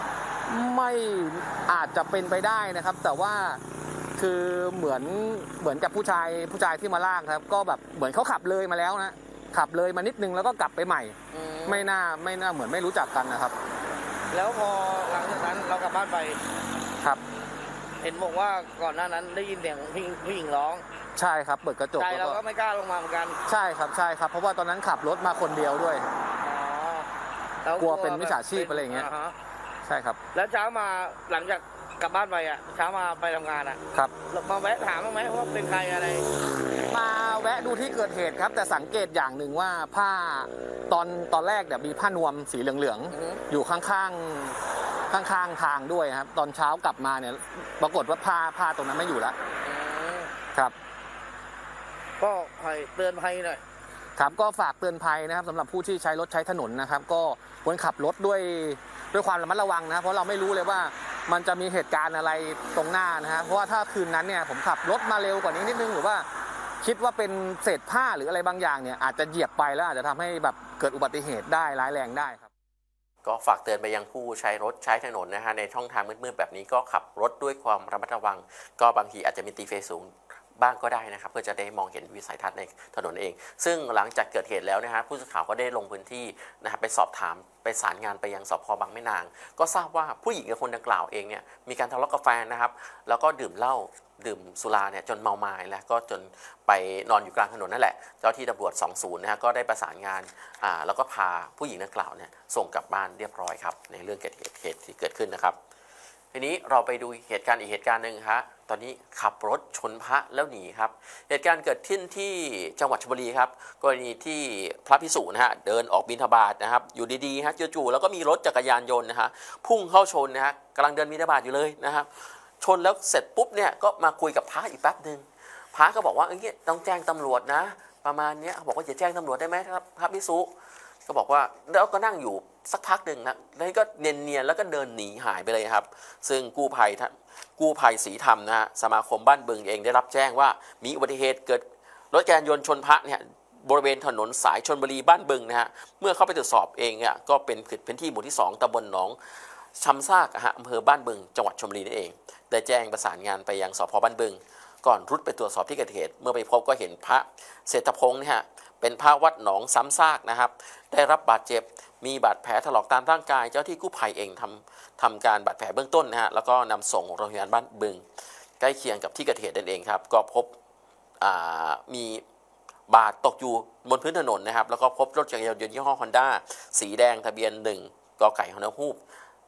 K: ไม่อาจจะเป็นไปได้นะครับ แต่ว่าคือเหมือนกับผู้ชายที่มาลากครับก็แบบเหมือนเขาขับเลยมาแล้วนะขับเลยมานิดนึงแล้วก็กลับไปใหม่ไม่น่าเหมือนไม่รู้จักกันนะครับ
J: แล้วพอหลังจากนั้นเรากลับบ้านไป
K: ครับ
J: เห็นบอกว่าก่อนหน้านั้นได้ยินเสียงผู้หญิงร้อง
K: ใช่ครับเปิดกระจก
J: ใจเราก็ไม่กล้าลงมาเหมือนกัน
K: ใช่ครับเพราะว่าตอนนั้นขับรถมาคนเดียวด้วยกลัวเป็นมิจฉาชีพอะไรอย่างเงี้ยใช่ครับ
J: แล้วเช้ามาหลังจากกลับบ้านไปอ่ะเช้ามาไปทำงานอ่ะ
K: ครับ
J: มาแวะถามบ้างไหมว่าเป็นใครอะไร
K: มาแวะดูที่เกิดเหตุครับแต่สังเกตอย่างหนึ่งว่าผ้าตอนแรกเนี่ยมีผ้านวมสีเหลืองๆอยู่ข้างทางด้วยครับตอนเช้ากลับมาเนี่ยปรากฏว่าผ้าตรงนั้นไม่อยู่แล้วครับ
J: ก็เตือนภัยหน่อย
K: ครับก็ฝากเตือนภัยนะครับสำหรับผู้ที่ใช้รถใช้ถนนนะครับก็ควรขับรถด้วยความระมัดระวังนะเพราะเราไม่รู้เลยว่ามันจะมีเหตุการณ์อะไรตรงหน้านะฮะเพราะว่าถ้าคืนนั้นเนี่ยผมขับรถมาเร็วกว่านี้นิดนึงหรือว่าคิดว่าเป็นเศษผ้าหรืออะไรบางอย่างเนี่ยอาจจะเหยียบไปแล้วอาจจะทำให้แบบเกิดอุบัติเหตุได้ร้ายแรงได้ครับ
B: ก็ฝากเตือนไปยังผู้ใช้รถใช้ถนนนะฮะในช่องทางมืดๆแบบนี้ก็ขับรถด้วยความระมัดระวังก็บางทีอาจจะมีตีไฟสูงบ้างก็ได้นะครับเพื่อจะได้มองเห็นวิสัยทัศน์ในถนนเองซึ่งหลังจากเกิดเหตุแล้วนะฮะผู้สื่อข่าวก็ได้ลงพื้นที่นะครับไปสอบถามไปสารงานไปยังสพ.บางแม่นางก็ทราบว่าผู้หญิงกับคนดังกล่าวเองเนี่ยมีการทะเลาะกับแฟนนะครับแล้วก็ดื่มเหล้าดื่มสุราเนี่ยจนเมาไม้แล้วก็จนไปนอนอยู่กลางถนนนั่นแหละเจ้าที่ตำรวจ20นะฮะก็ได้ประสานงานแล้วก็พาผู้หญิงดังกล่าวเนี่ยส่งกลับบ้านเรียบร้อยครับในเรื่องเหตุที่เกิดขึ้นนะครับทีนี้เราไปดูเหตุการณ์อีกเหตุการณ์หนึ่งฮะตอนนี้ขับรถชนพระแล้วหนีครับเหตุการณ์เกิดขึ้นที่จังหวัดชลบุรีครับกรณีที่พระภิกษุนะฮะเดินออกบิณฑบาตนะครับอยู่ดีๆฮะจู่ๆแล้วก็มีรถจักรยานยนต์นะฮะพุ่งเข้าชนนะฮะกำลังเดินบิณฑบาตอยู่เลยนะครับชนแล้วเสร็จปุ๊บเนี่ยก็มาคุยกับพระอีกแป๊บนึงพระก็บอกว่าอย่างนี้ต้องแจ้งตำรวจนะประมาณนี้บอกว่าจะแจ้งตำรวจได้ไหมครับพระภิกษุก็บอกว่าแล้วก็นั่งอยู่สักพักหนึ่งนะแล้วก็เนียนๆแล้วก็เดินหนีหายไปเลยครับซึ่งกู้ภัยศรีธรรมนะฮะสมาคมบ้านบึงเองได้รับแจ้งว่ามีอุบัติเหตุเกิดรถจักรยานยนต์ชนพระเนี่ยบริเวณถนนสายชลบุรีบ้านบึงนะฮะเมื่อเข้าไปตรวจสอบเองเนี่ยก็เป็นพื้นที่หมู่ที่2ตำบลหนองชำซากอำเภอบ้านบึงจังหวัดชลบุรีนั่นเองได้แจ้งประสานงานไปยังสพ.บ้านบึงก่อนรุดไปตรวจสอบที่เกิดเหตุเมื่อไปพบก็เห็นพระเศรษฐพงษ์เนี่ยเป็นพระวัดหนองซ้ำซากนะครับได้รับบาดเจ็บมีบาดแผลถลอกตามร่างกายเจ้าที่กู้ภัยเองทำการบาดแผลเบื้องต้นนะฮะแล้วก็นำส่งโรงพยาบาลบ้านบึงใกล้เคียงกับที่เกิดเหตุนั่นเองครับก็พบมีบาดตกอยู่บนพื้นถนนนะครับแล้วก็พบรถจักรยานยนต์ยี่ห้อ Honda สีแดงทะเบียน1กไก่ฮนฮูก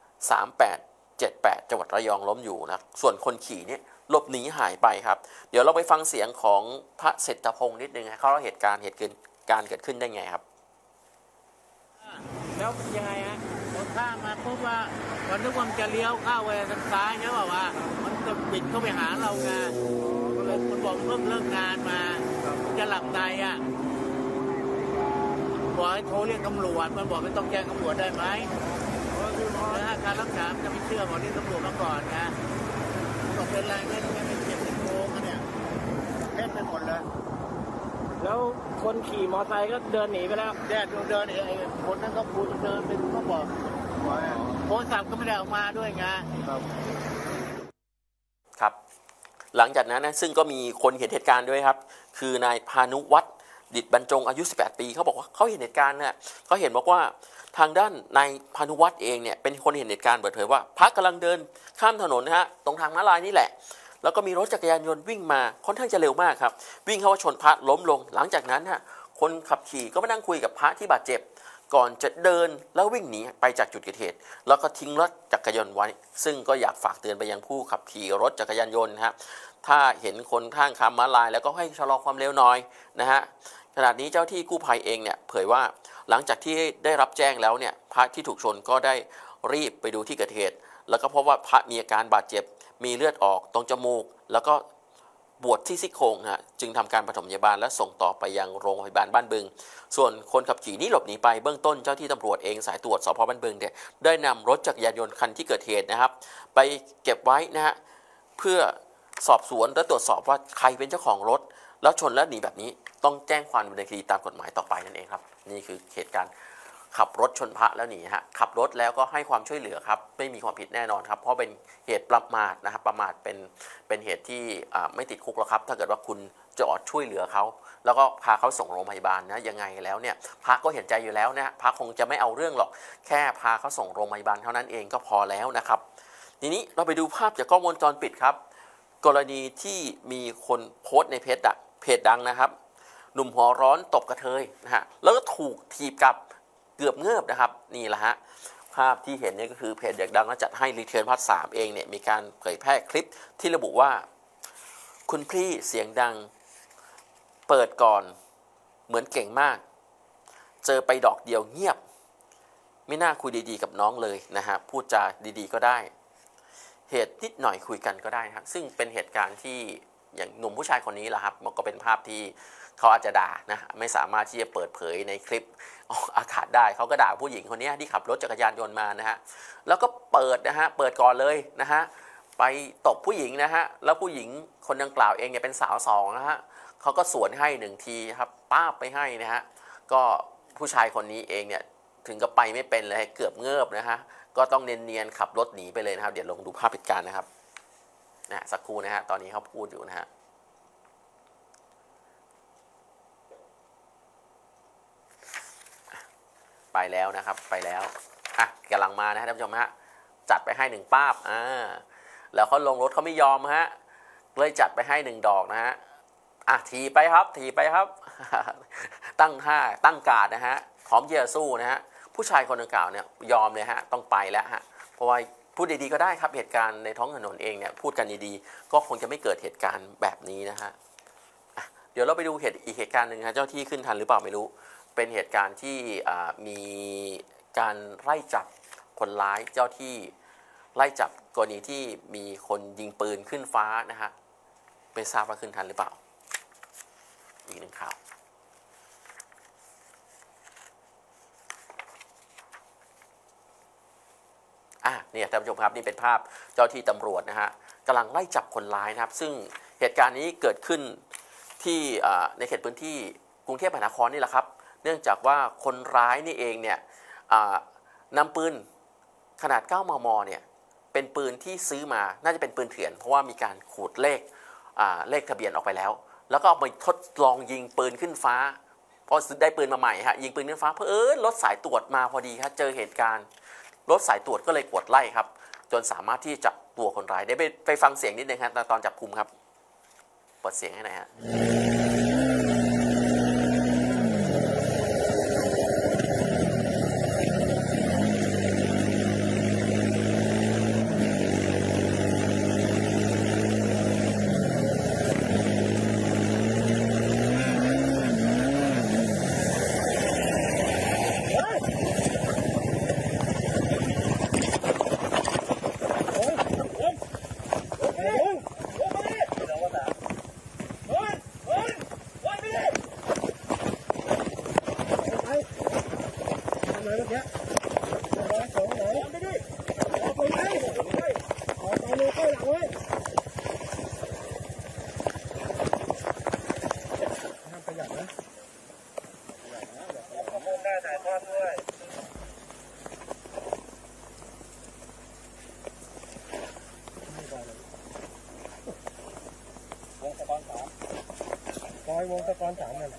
B: 3878จังหวัดระยองล้มอยู่นะส่วนคนขี่เนี่ยหลบหนีหายไปครับเดี๋ยวเราไปฟังเสียงของพระเศรษฐพงษ์นิดนึงเขาเล่าเหตุการณ์เกิดขึ้นได้ไงครับ
L: แล้วยังไงฮะพอข้ามมาปุ๊บว่าวันนึกว่ามันจะเลี้ยวเข้าไปทางซ้ายนะว่ามันจะบิดเข้าไปหาเราไงก็เลยมันบอกเพิ่งเลิกงานมาจะหลับในอ่ะบอกให้โทรเรียกตำรวจมันบอกไม่ต้องแจ้งตำรวจได้ไหมแล้วการรักษาจะไม่เชื่อบอกเรียกตำรวจมาก่อนนะบอกเป็นไรไม่เจ็บเป็นโค้งเนี่ยแค่ไปหมดเลยแล้วคนขี่มอเตอร์ไซค์ก็เดินหนีไปแล้วเดินไอ้คนนั้นก็พูดเดินเป็นก็บอกโทรศัพท์ก็ไม่ได้ออกมาด้วยไง
B: ครับหลังจากนั้นนะซึ่งก็มีคนเห็นเหตุการณ์ด้วยครับคือนายพานุวัฒน์ดิษฐ์บรรจงอายุ18ปีเขาบอกว่าเขาเห็นเหตุการณ์เนี่ยเขาเห็นบอกว่าทางด้านนายพานุวัฒน์เองเนี่ยเป็นคนเห็นเหตุการณ์เปิดเผยว่าพระกำลังเดินข้ามถนนนะฮะตรงทางม้าลายนี่แหละแล้วก็มีรถจักรยานยนต์วิ่งมาค่อนข้างจะเร็วมากครับวิ่งเข้าชนพระล้มลงหลังจากนั้นฮะคนขับขี่ก็มานั่งคุยกับพระที่บาดเจ็บก่อนจะเดินแล้ววิ่งหนีไปจากจุดเกิดเหตุแล้วก็ทิ้งรถจักรยานยนต์ไว้ซึ่งก็อยากฝากเตือนไปยังผู้ขับขี่รถจักรยานยนต์ฮะถ้าเห็นคนข้างข้ามม้าลายแล้วก็ให้ชะลอความเร็วหน่อยนะฮะขณะนี้เจ้าที่กู้ภัยเองเนี่ยเผยว่าหลังจากที่ได้รับแจ้งแล้วเนี่ยพระที่ถูกชนก็ได้รีบไปดูที่เกิดเหตุแล้วก็พบว่าพระมีอาการบาดเจ็บมีเลือดออกตรงจมูกแล้วก็ปวดที่ซี่โครงฮะจึงทำการปฐมพยาบาลและส่งต่อไปยังโรงพยาบาลบ้านบึงส่วนคนขับขี่นี้หลบหนีไปเบื้องต้นเจ้าที่ตำรวจเองสายตรวจสพ.บ้านบึงเนี่ยได้นำรถจักรยานยนต์คันที่เกิดเหตุนะครับไปเก็บไว้นะฮะเพื่อสอบสวนและตรวจสอบว่าใครเป็นเจ้าของรถแล้วชนแล้วหนีแบบนี้ต้องแจ้งความดำเนินคดีตามกฎหมายต่อไปนั่นเองครับนี่คือเหตุการณ์ขับรถชนพระแล้วหนีฮะขับรถแล้วก็ให้ความช่วยเหลือครับไม่มีความผิดแน่นอนครับเพราะเป็นเหตุประมาทนะครับประมาทเป็นเหตุที่ไม่ติดคุกแล้วครับถ้าเกิดว่าคุณจอดช่วยเหลือเขาแล้วก็พาเขาส่งโรงพยาบาลนะยังไงแล้วเนี่ยพระก็เห็นใจอยู่แล้วนะพระคงจะไม่เอาเรื่องหรอกแค่พาเขาส่งโรงพยาบาลเท่านั้นเองก็พอแล้วนะครับทีนี้เราไปดูภาพจากกล้องวงจรปิดครับกรณีที่มีคนโพสต์ในเพจดังนะครับหนุ่มหัวร้อนตบกระเทยนะฮะแล้วก็ถูกถีบกับเกือบเงือบนะครับนี่แหละฮะภาพที่เห็นเนี่ยก็คือเพจอยากดังและจัดให้รีเทิร์นพาร์ท 3เองเนี่ยมีการเผยแพร่คลิปที่ระบุว่าคุณพี่เสียงดังเปิดก่อนเหมือนเก่งมากเจอไปดอกเดียวเงียบไม่น่าคุยดีๆกับน้องเลยนะฮะพูดจาดีๆก็ได้เหตุนิดหน่อยคุยกันก็ได้ครับซึ่งเป็นเหตุการณ์ที่อย่างหนุ่มผู้ชายคนนี้แหละครับมันก็เป็นภาพที่เขาอาจจะด่านะไม่สามารถที่จะเปิดเผยในคลิปออกอากาศได้เขาก็ด่าผู้หญิงคนนี้ที่ขับรถจักรยานยนต์มานะฮะแล้วก็เปิดนะฮะเปิดก่อนเลยนะฮะไปตบผู้หญิงนะฮะแล้วผู้หญิงคนดังกล่าวเองเนี่ยเป็นสาวสองนะฮะเขาก็สวนให้1ทีครับป้าไปให้นะฮะก็ผู้ชายคนนี้เองเนี่ยถึงกับไปไม่เป็นเลยเกือบเงือบนะฮะก็ต้องเนียนๆขับรถหนีไปเลยนะครับเดี๋ยวลองดูภาพเหตุการณ์นะครับนะสักครู่นะฮะตอนนี้เขาพูดอยู่นะฮะไปแล้วนะครับไปแล้วกำลังมานะฮะท่านผู้ชมฮะจัดไปให้1ป้าบแล้วเขาลงรถเขาไม่ยอมฮะเลยจัดไปให้1ดอกนะฮะถีไปครับตั้งท่าตั้งการ์ดนะฮะพร้อมที่จะสู้นะฮะผู้ชายคนดังกล่าวเนี่ยยอมเลยฮะต้องไปแล้วฮะเพราะว่าพูดดีๆก็ได้ครับเหตุการณ์ในท้องถนนเองเนี่ยพูดกันดีๆก็คงจะไม่เกิดเหตุการณ์แบบนี้นะฮะเดี๋ยวเราไปดูอีกเหตุการณ์หนึ่งฮะเจ้าที่ขึ้นทันหรือเปล่าไม่รู้เป็นเหตุการณ์ที่มีการไล่จับคนร้ายเจ้าที่ไล่จับกรณีที่มีคนยิงปืนขึ้นฟ้านะฮะไม่ทราบว่าขึ้นทันหรือเปล่าอีกหนึ่งข่าวเนี่ยท่านผู้ชมครับนี่เป็นภาพเจ้าที่ตำรวจนะฮะกำลังไล่จับคนร้ายนะครับซึ่งเหตุการณ์นี้เกิดขึ้นที่ในเขตพื้นที่กรุงเทพมหานครนี่แหละครับเนื่องจากว่าคนร้ายนี่เองเนี่ยนำปืนขนาด 9 มม. เนี่ยเป็นปืนที่ซื้อมาน่าจะเป็นปืนเถื่อนเพราะว่ามีการขูดเลขทะเบียนออกไปแล้วก็เอาไปทดลองยิงปืนขึ้นฟ้าพอได้ปืนมาใหม่ฮะยิงปืนขึ้นฟ้าเพื่อรถสายตรวจมาพอดีครับเจอเหตุการณ์รถสายตรวจก็เลยกดไล่ครับจนสามารถที่จับตัวคนร้ายได้ไปฟังเสียงนิดนึงครับตอนจับกุมครับเปิดเสียงให้หน่อยฮะ
M: วงตะกอน3นั่น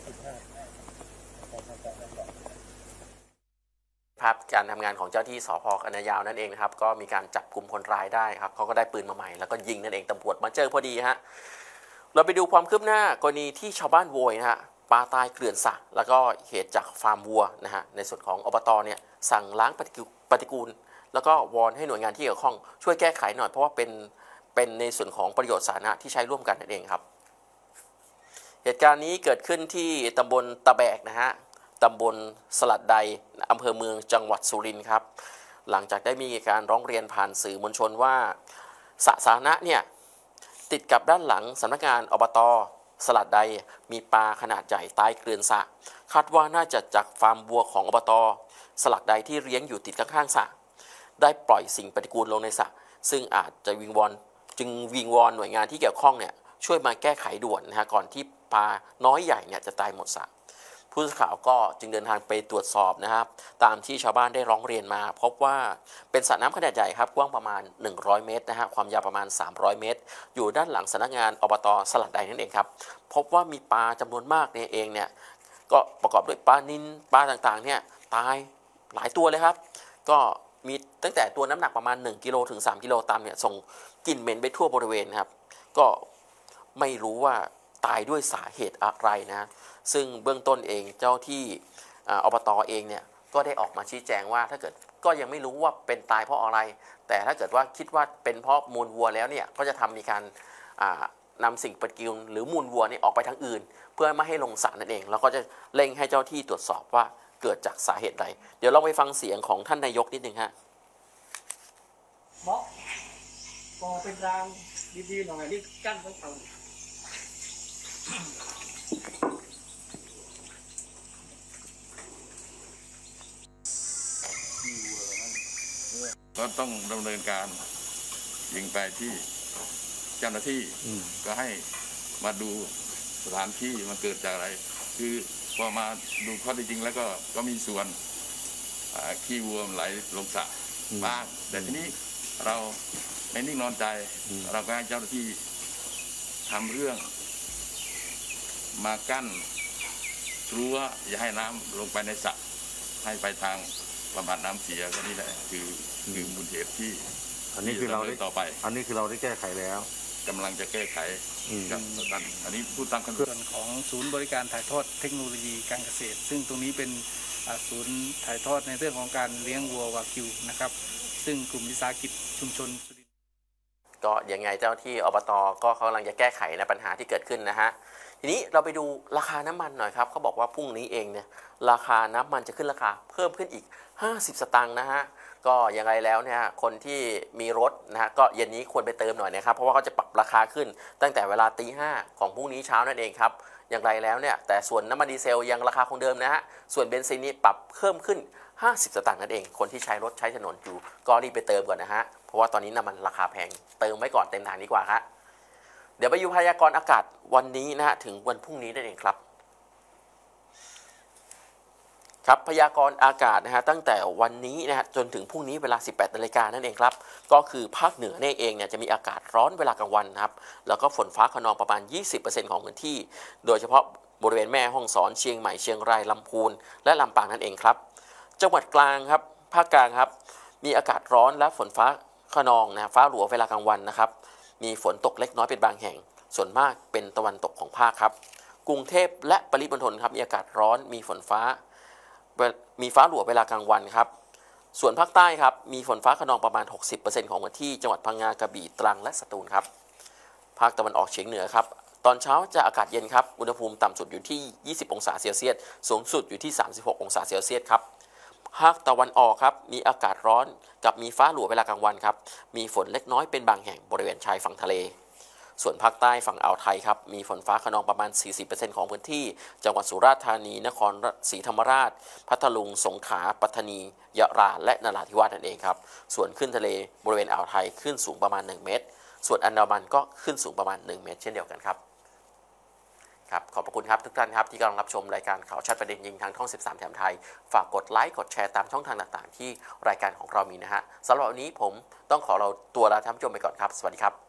B: ภาพการทำงานของเจ้าที่สภ.คณะยาวนั่นเองนะครับก็มีการจับกลุ่มคนร้ายได้ครับเขาก็ได้ปืนมาใหม่แล้วก็ยิงนั่นเองตำรวจมาเจอพอดีฮะเราไปดูความคืบหน้ากรณีที่ชาวบ้านโวยนะฮะปลาตายเกลื่อนสระแล้วก็เหตุจากฟาร์มวัวนะฮะในส่วนของอบต.เนี่ยสั่งล้างปฏิกูลแล้วก็วอนให้หน่วยงานที่เกี่ยวข้องช่วยแก้ไขหน่อยเพราะว่าเป็นในส่วนของประโยชน์สาธารณะที่ใช้ร่วมกันนั่นเองครับเหตุการณ์นี้เกิดขึ้นที่ตำบลตะแบกนะฮะตำบลสลัดใดอำเภอเมืองจังหวัดสุรินทร์ครับหลังจากได้มีการร้องเรียนผ่านสื่อมวลชนว่าสระสาธารณะเนี่ยติดกับด้านหลังสำนักงานอบต.สลัดใดมีปลาขนาดใหญ่ตายเกลื่อนสระคาดว่าน่าจะจากฟาร์มวัวของอบต.สลัดใดที่เลี้ยงอยู่ติดข้างๆสระได้ปล่อยสิ่งปฏิกูลลงในสระซึ่งอาจจะวิงวอนหน่วยงานที่เกี่ยวข้องเนี่ยช่วยมาแก้ไขด่วนนะฮะก่อนที่ปลาน้อยใหญ่เนี่ยจะตายหมดสระผผู้สื่อข่าวก็จึงเดินทางไปตรวจสอบนะครับตามที่ชาวบ้านได้ร้องเรียนมาพบว่าเป็นสระน้ำขนาดใหญ่ครับกว้างประมาณ100เมตรนะฮะความยาวประมาณ300เมตรอยู่ด้านหลังสำนักงานอบต.สลัดใดนั่นเองครับพบว่ามีปลาจำนวนมากเนี่ยเองเนี่ยก็ประกอบด้วยปลานิลปลาต่างๆเนี่ยตายหลายตัวเลยครับก็มีตั้งแต่ตัวน้ำหนักประมาณ1กิโลถึง3กิโลกรัมเนี่ยส่งกลิ่นเหม็นไปทั่วบริเวณครับก็ไม่รู้ว่าตายด้วยสาเหตุอะไรนะซึ่งเบื้องต้นเองเจ้าที่อบต.เองเนี่ยก็ได้ออกมาชี้แจงว่าถ้าเกิดก็ยังไม่รู้ว่าเป็นตายเพราะอะไรแต่ถ้าเกิดว่าคิดว่าเป็นเพราะมูลวัวแล้วเนี่ยก็จะมีการนำสิ่งปฏิกูลหรือมูลวัวเนี่ยออกไปทางอื่นเพื่อไม่ให้ลงสระนั่นเองแล้วก็จะเร่งให้เจ้าที่ตรวจสอบว่าเกิดจากสาเหตุใดเดี๋ยวเราไปฟังเสียงของท่านนายกนิดนึงฮะ
M: บล็อกพอเป็นรางดีๆหน่อยนี่กั้นไว้เท่านี้
N: ก็ต้องดำเนินการยิงไปที่เจ้าหน้าที่ก็ให้มาดูสถานที่มันเกิดจากอะไรคือพอมาดูข้อเท็จจริงแล้วก็มีส่วนขี้วัวไหลลงสระบ้างแต่ทีนี้เราไม่นิ่งนอนใจเราก็ให้เจ้าหน้าที่ทำเรื่องมากั้นรั้วอย่าให้น้ำลงไปในสระให้ไปทางบำบัดน้ำเสียก็นี่แหละคือมูลเหตุที่
J: อันนี้คือเราได้ต่อไปอันนี้คือเราได้แก้ไขแล้ว
N: กำลังจะแก้ไขกับอันนี้พูดตามขั้นตอน
M: ส่วนของศูนย์บริการถ่ายทอดเทคโนโลยีการเกษตรซึ่งตรงนี้เป็นศูนย์ถ่ายทอดในเรื่องของการเลี้ยงวัววากิวนะครับซึ่งกลุ่มวิสาหกิจชุมชน
B: ก็ยังไงเจ้าที่อบต.ก็กำลังจะแก้ไขในปัญหาที่เกิดขึ้นนะฮะทีนี้เราไปดูราคาน้ำมันหน่อยครับเขาบอกว่าพรุ่งนี้เองเนี่ยราคาน้ำมันจะขึ้นราคาเพิ่มขึ้นอีก50 สตางค์นะฮะก็ยังไงแล้วเนี่ยคนที่มีรถนะฮะก็เย็นนี้ควรไปเติมหน่อยนะครับเพราะว่าเขาจะปรับราคาขึ้นตั้งแต่เวลาตี 5ของพรุ่งนี้เช้านั่นเองครับอย่างไรแล้วเนี่ยแต่ส่วนน้ำมันดีเซลยังราคาคงเดิมนะฮะส่วนเบนซินนี่ปรับเพิ่มขึ้น50 สตางค์นั่นเองคนที่ใช้รถใช้ถนนอยู่ก็รีบไปเติมก่อนนะฮะเพราะว่าตอนนี้น้ำมันราคาแพงเติมไว้ก่อนเต็มถังดีกว่าครับเดี๋ยวไปดูพยากรณ์อากาศวันนี้นะฮะถึงวันพรุ่งนี้นั่นเองครับครับพยากรณ์อากาศนะฮะตั้งแต่วันนี้นะฮะจนถึงพรุ่งนี้เวลา 18 นาฬิกานั่นเองครับก็คือภาคเหนือนี่เองเนี่ยจะมีอากาศร้อนเวลากลางวันนะครับแล้วก็ฝนฟ้าคะนองประมาณ 20% ของพื้นที่โดยเฉพาะบริเวณแม่ฮ่องสอนเชียงใหม่เชียงรายลำพูนและลำปางนั่นเองครับจังหวัดกลางครับภาคกลางครับมีอากาศร้อนและฝนฟ้าคะนองนะฟ้าหลัวเวลากลางวันนะครับมีฝนตกเล็กน้อยเป็นบางแห่งส่วนมากเป็นตะวันตกของภาคครับกรุงเทพและปริมณฑลครับมีอากาศร้อนมีฝนฟ้าหลัวเวลากลางวันครับส่วนภาคใต้ครับมีฝนฟ้าคะนองประมาณ 60% ของพื้นที่จังหวัดพังงากระบี่ตรังและสตูลครับภาคตะวันออกเฉียงเหนือครับตอนเช้าจะอากาศเย็นครับอุณหภูมิต่ำสุดอยู่ที่20 องศาเซลเซียสสูงสุดอยู่ที่36 องศาเซลเซียสครับภาคตะวันออกครับมีอากาศร้อนกับมีฟ้าหลัวเวลากลางวันครับมีฝนเล็กน้อยเป็นบางแห่งบริเวณชายฝั่งทะเลส่วนภาคใต้ฝั่งอ่าวไทยครับมีฝนฟ้าคะนองประมาณ 40% ของพื้นที่จังหวัดสุราษฎร์ธานีนครศรีธรรมราชพัทลุงสงขลาปัตตานียะลาและนราธิวาสนั่นเองครับส่วนขึ้นทะเลบริเวณอ่าวไทยขึ้นสูงประมาณ1 เมตรส่วนอันดามันก็ขึ้นสูงประมาณ1 เมตรเช่นเดียวกันครับครับขอบพระคุณครับทุกท่านครับที่กำลังรับชมรายการข่าวชัดประเด็นยิงทางช่อง13แถมไทยฝากกดไลค์กดแชร์ตามช่องทางต่างๆที่รายการของเรามีนะฮะสำหรับวันนี้ผมต้องขอเราตัวลาท่านผู้ชมไปก่อนครับสวัสดีครับ